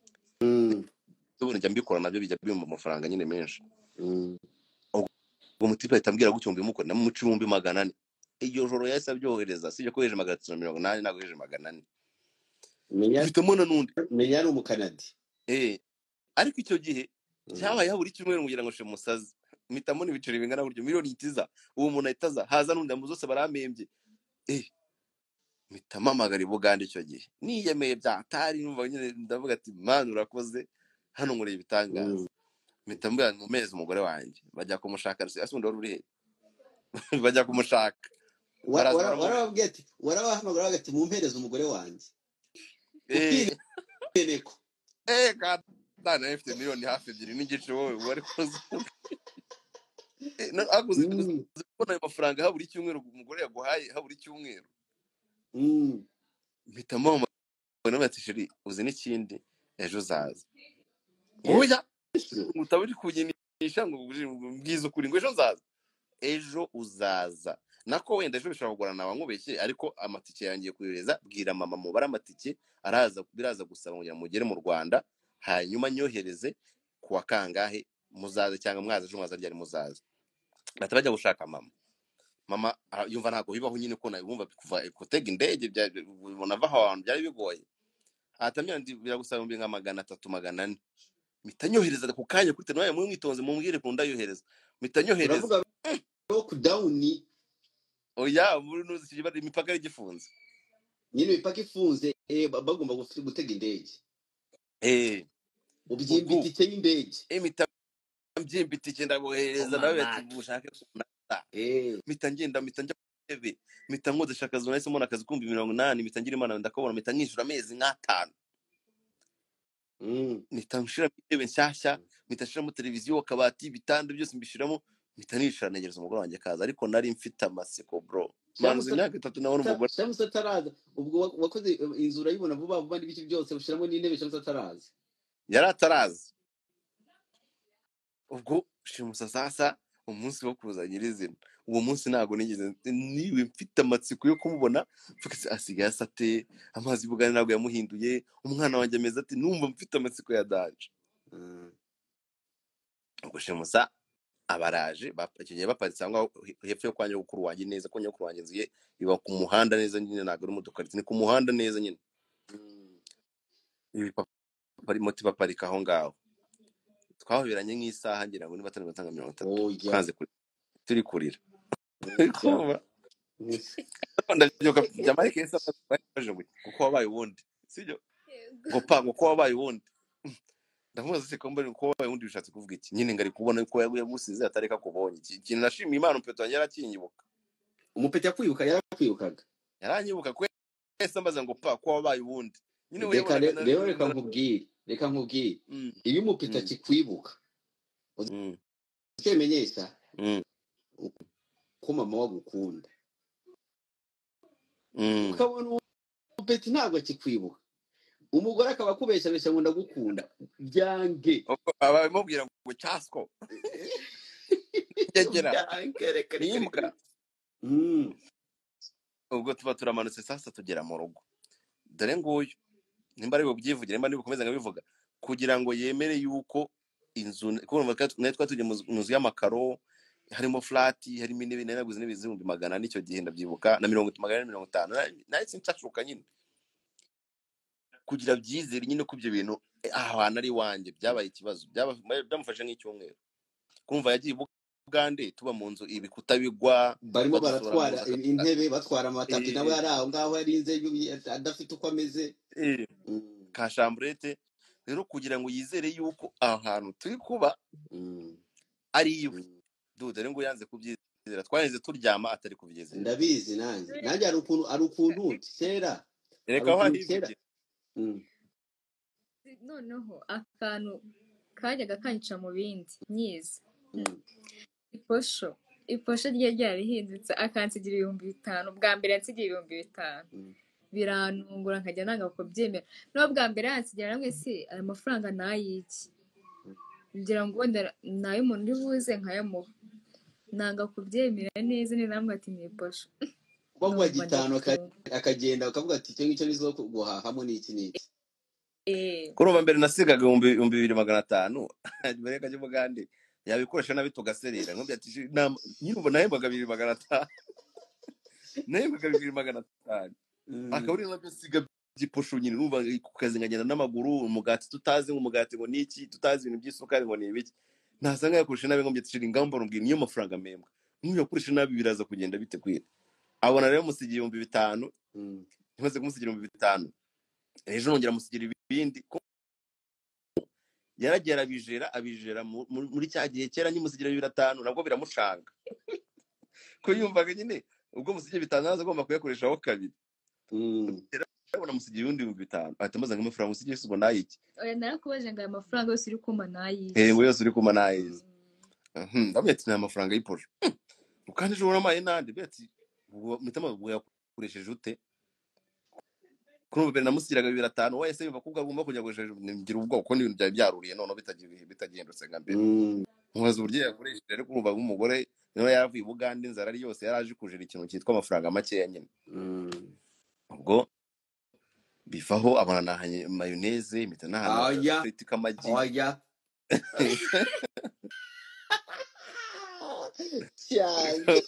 njya mbikora nabyo bijya bimba amafaranga nyine menshi ubwo mutipe ahita ambwira gutyo mbimukora namuca 400 iyo joro yahise abyohereza sije ko yeje 380 nago yeje 400 mfitemo na nundi menya ari umukanadi ariko icyo gihe cyabaye haburi cyumweru kugira ngo Shemusaza mpitamo n'ibiceri bingana buryo miliyoni itiza uwo muntu ahitaza haza nundi amuzose baramembye mitamamagara Bugande icyo gihe niyemeye byatari numva nyine ndavuga ati man urakoze hano ngure ibitangaza mitambwa mu mezi umugore wanjye bajya kumushaka asundi wari uri bajya kumushaka warababwiye ati warabahamagara bagati mu mpereza umugore wanjye ubwireko kadana ifite miliyoni hafi 2 n'igice wowe wari koze aguze kubona amafaranga haburi cyumweru umugore yaguhaye haburi cyumweru mpitamo mbona ati shiri uzi n'ikindi ejo zaza oya utaburi kuginisha ngo mbwiza ukuri ngo ejo zaza ejo uzaza nako wenda ejo bishobora kugorana wankubeshye ariko amatike yangiye kuyohereza bwira mama mubare amatike biraza gusaba kugira mugere mu Rwanda hanyuma nyohereze kuwa kangahe muzaze cyangwa mwaza ejo mwaza ryari muzaza bahita bajya gushaka mama yumva ntabwo bibaho nyine ko nabumva kuva gutega indege ubona ava ahantu byari bigoye atamya biragusaba nka 300 400 mpita nyohereza ku kanya kuri telefone mu mwitonze mumbwire ko ndayohereza mpita nyohereza uravuga lockdown oya muri nuzi bari imipaka igifunze nyine imipaka ifunze bagomba gutega indege ubyimbitike y'indege mpita mby'imbitike ndabohereza nawe ati bushake kunata mpita ngenda mpita njya kutebe mpita nkodesha akazi nahise mbona akazi kumbi 80 mpita ngira imana ndakabona mpita nkishura amezi nk'atanu mpita nshira intebe nshyashya mpita nshiramo televiziyo akabati ibitanda byose mbishiramo mpita nishira negereza umugore wanjye kaza ariko nari mfite amaseko bro manzi imyaka 3 nabona umugore Shamusa ataraza ubwo wakoze inzu urayibona vuba n'ibiki byose ushiramo n'intebe Shamusa ataraza yari ataraza ubwo Shamusa sasa umunsi wo kuza nyirizina uwo munsi ntago nigeze niwe mfite amatsiko yo kumubona asigaye asate amazi bugane ntabwo yamuhinduye umwana wanjye ameze ati numva mfite amatsiko ya danje ubwo Shamusa abaraje bapakiye baparitse aho hepfo yo kwa nyokuru wanjye neza ko nyokuru wanjye nziye iba ku muhanda neza nyine ntago ari imodoka ni ku muhanda neza nyine ibi bari moti baparika aho ngaho twahoberanye nk'isaha ngira ngo ni 5:30 kwanze turi kurira kuba ndabyoka Jamaica yesa baje kuko wabaye wundi sibyo ngo ko wabaye wundi ndamubaza se ko mbere ko wabaye wundi bishatse kuvuga iki nyine ngari kubona ko yagusize atareka kubonye ikintu nashimiye Imana umpeto wanjye yarakinyibuka umupeti yarakwibukaga yaranyibuka kwese ambaza ngo ko wabaye wundi nyine rero reka nkubwire iyo umupeti akikwibuka ukemenyesha ko mama wagukunda ukabona umupeti ntabwo akikwibuka umugore akaba akubeshabesha ngo ndagukunda byange abamubwira ngo cyasko yagera nimbwa ubwo tuba turamanutse sasa tugera mu rugo dore nguyu nimba ari bubyivugire nimba nibukomeza ngabivuga kugira ngo yemere yuko inzu kumva natwe tujye mu nzu y'amakaro harimo flat harimo intebe naguze n'ibizumbi 100 nicyo gihe ndabyibuka na 450 nahise nshacuka nyine kugira byizere nyine ko ibyo bintu ahantu ari wanjye byabaye ikibazo byamufashe nk'icyumweru kumva yagiye Bugande tuba mu nzu ibikuta bigwa barimo baratwara intebe batwara amatapi nawe yari aho ngaho yarinze adafite uko ameze ka chambrette rero kugira ngo yizere yuko ahantu turi kuba ari iwe dore ngo yanze kubyizera twahenze turyama atari kubigeze ndabizi nanjye ari ukuntu kera reka wahibye noneho akantu kajyaga kanyica mu bindi nyiza iposho rye ryarihindutse akansigira 5,000 bwa mbere yansigira 5,000 biranungura nkajya nanga kubyemera no bwa mbere yansigira namwe si aya mafaranga nayiki ngira ngo nayo umuntu uribuze nkayamuha nanga kubyemera neza ni namwe ati ni iposho bagwa 5 akagenda akavuga ati cyo ngicyo nizo guhahamo n'iki n'iki kurumva mbere nasigaga 2,500 mbere kajye Bugande yabikoresha nabi tugaserera ngo byati nyirumva nahembaga 2,500 nahembaga 2,500 akaburi nabyo siga giposho nyine numva kukazi ngagenda n'amaguru umugati tutazi nk'umugati ngo niki tutazi ibintu by'isukari ngo ni ibiki nasanga yakoresha nabi ngo byatishira ingamba rumbwira niyo mafaranga membwa n'uyo yakoresha nabi biraza kugenda bite kwira abona rero musigiye 5,000 ntimaze kumusigira 5,000 ejo nongera musigira ibindi yaragera abijera muri cya gihe kera nyimusigira 5,000 nabwo biramucanga ko yumvaga nyine ubwo musigiye 5,000 agomba kuyakoreshaho kabiri urabona musigiye 5,000 atamaze nk'amafaranga musigiye subo nayiki oya narakubaje ngo aya mafaranga yose uri kuma nayiki ngo yose uri kuma nayizi ndamwetse na amafaranga y'iporo ukandi ejo uramaye nande beti mitama yakoresheje ute kurumva namusiraga 2,500 wese yumva kubwa agomba kujya gukoresha ngira ubwoko n'ibintu byari byaruriye none bitagendutse nka mbere mubaza uburyo yakoresheje rero kurumva nk'umugore niho yaravuye i Bugande inzara ari yose yaraje kujira ikintu cyitwa amafaranga makeya nyine. Ubwo bivaho abana nahanye mayonnaise impita nahana oya friti k'amagi. oya cyane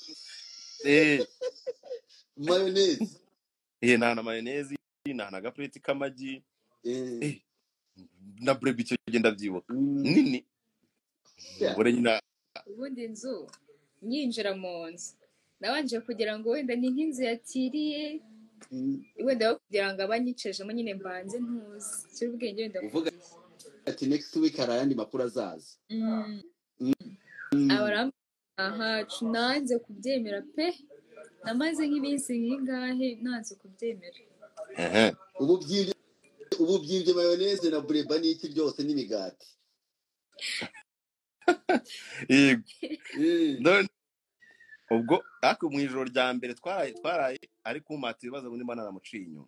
mayonnaise nahana mayonnaise nahana agafriti k'amagi na bread icyo genda byibuka nini. Ubwo nyina ubundi inzu nyinjira mu nzu nabanje kugira ngo wenda ni nk'inzu yatiriye wenda kugira ngo abanyicejemo nyine mbanze ntuzi kiri ubwenge wenda uvuga ati next week hari ayandi makuru azaza. ahacu nanze kubyemera pe namaze nk'iminsi nk'ingahe nanze kubyemera. ubu byibye mayonnaise na bureba n'iki byose n'imigati. ubwo ariko mu ijoro rya mbere twaraye ariko umata ibibazo ngo nimba naramuciye inyuma.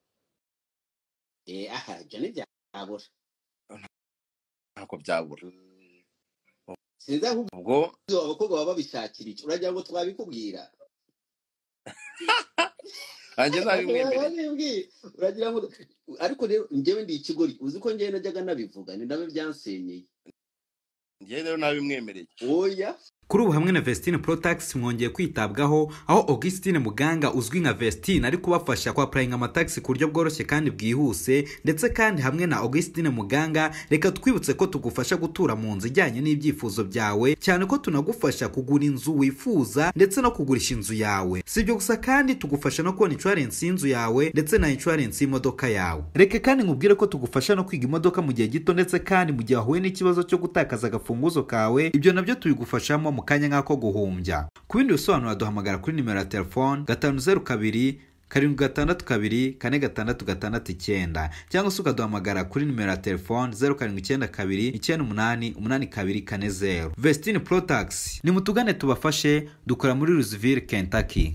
Ibyo ntibyabura ntako byabura. sinzi aho ubwo abakobwa baba babishakira iki uragira ngo twabikubwira nanjye nabimwemereye uragira ngo ariko rero njyewe ndi ikigori uzi ko njyewe najyaga nabivuga ni nabe byansenyeye njyewe rero nabimwemereye. oya Kuri ubu hamwe na Vestine Protax mwongeye kwitabwaho aho Augustine Muganga uzwi nka Vestine ari kubafasha kwa applying amataxi ku buryo bworoshye kandi bwihuse. Ndetse kandi hamwe na Augustine Muganga reka twibutse ko tugufasha gutura mu nzu ijyanye n'ibyifuzo byawe, cyane ko tunagufasha kugura inzu wifuza ndetse no kugurisha inzu yawe. Sibyo gusa kandi tugufasha no kubona insurance y'inzu yawe ndetse na insurance y'imodoka yawe. Reka kandi nkubwire ko tugufasha no kwiga imodoka mu gihe gito ndetse kandi mu gihe wahuye n'ikibazo cyo gutakaza agafunguzo kawe, ibyo nabyo tubigufashamo mu kanya nk'ako guhumbya. Ku bindi bisobanuro duhamagara kuri nimero ya telefone 502 762 466 cyangwa se ukaduhamagara kuri nimero ya telefone 0792 98 8240. Vestine Protax ni mutugane tubafashe, dukora muri Louisville, Kentucky.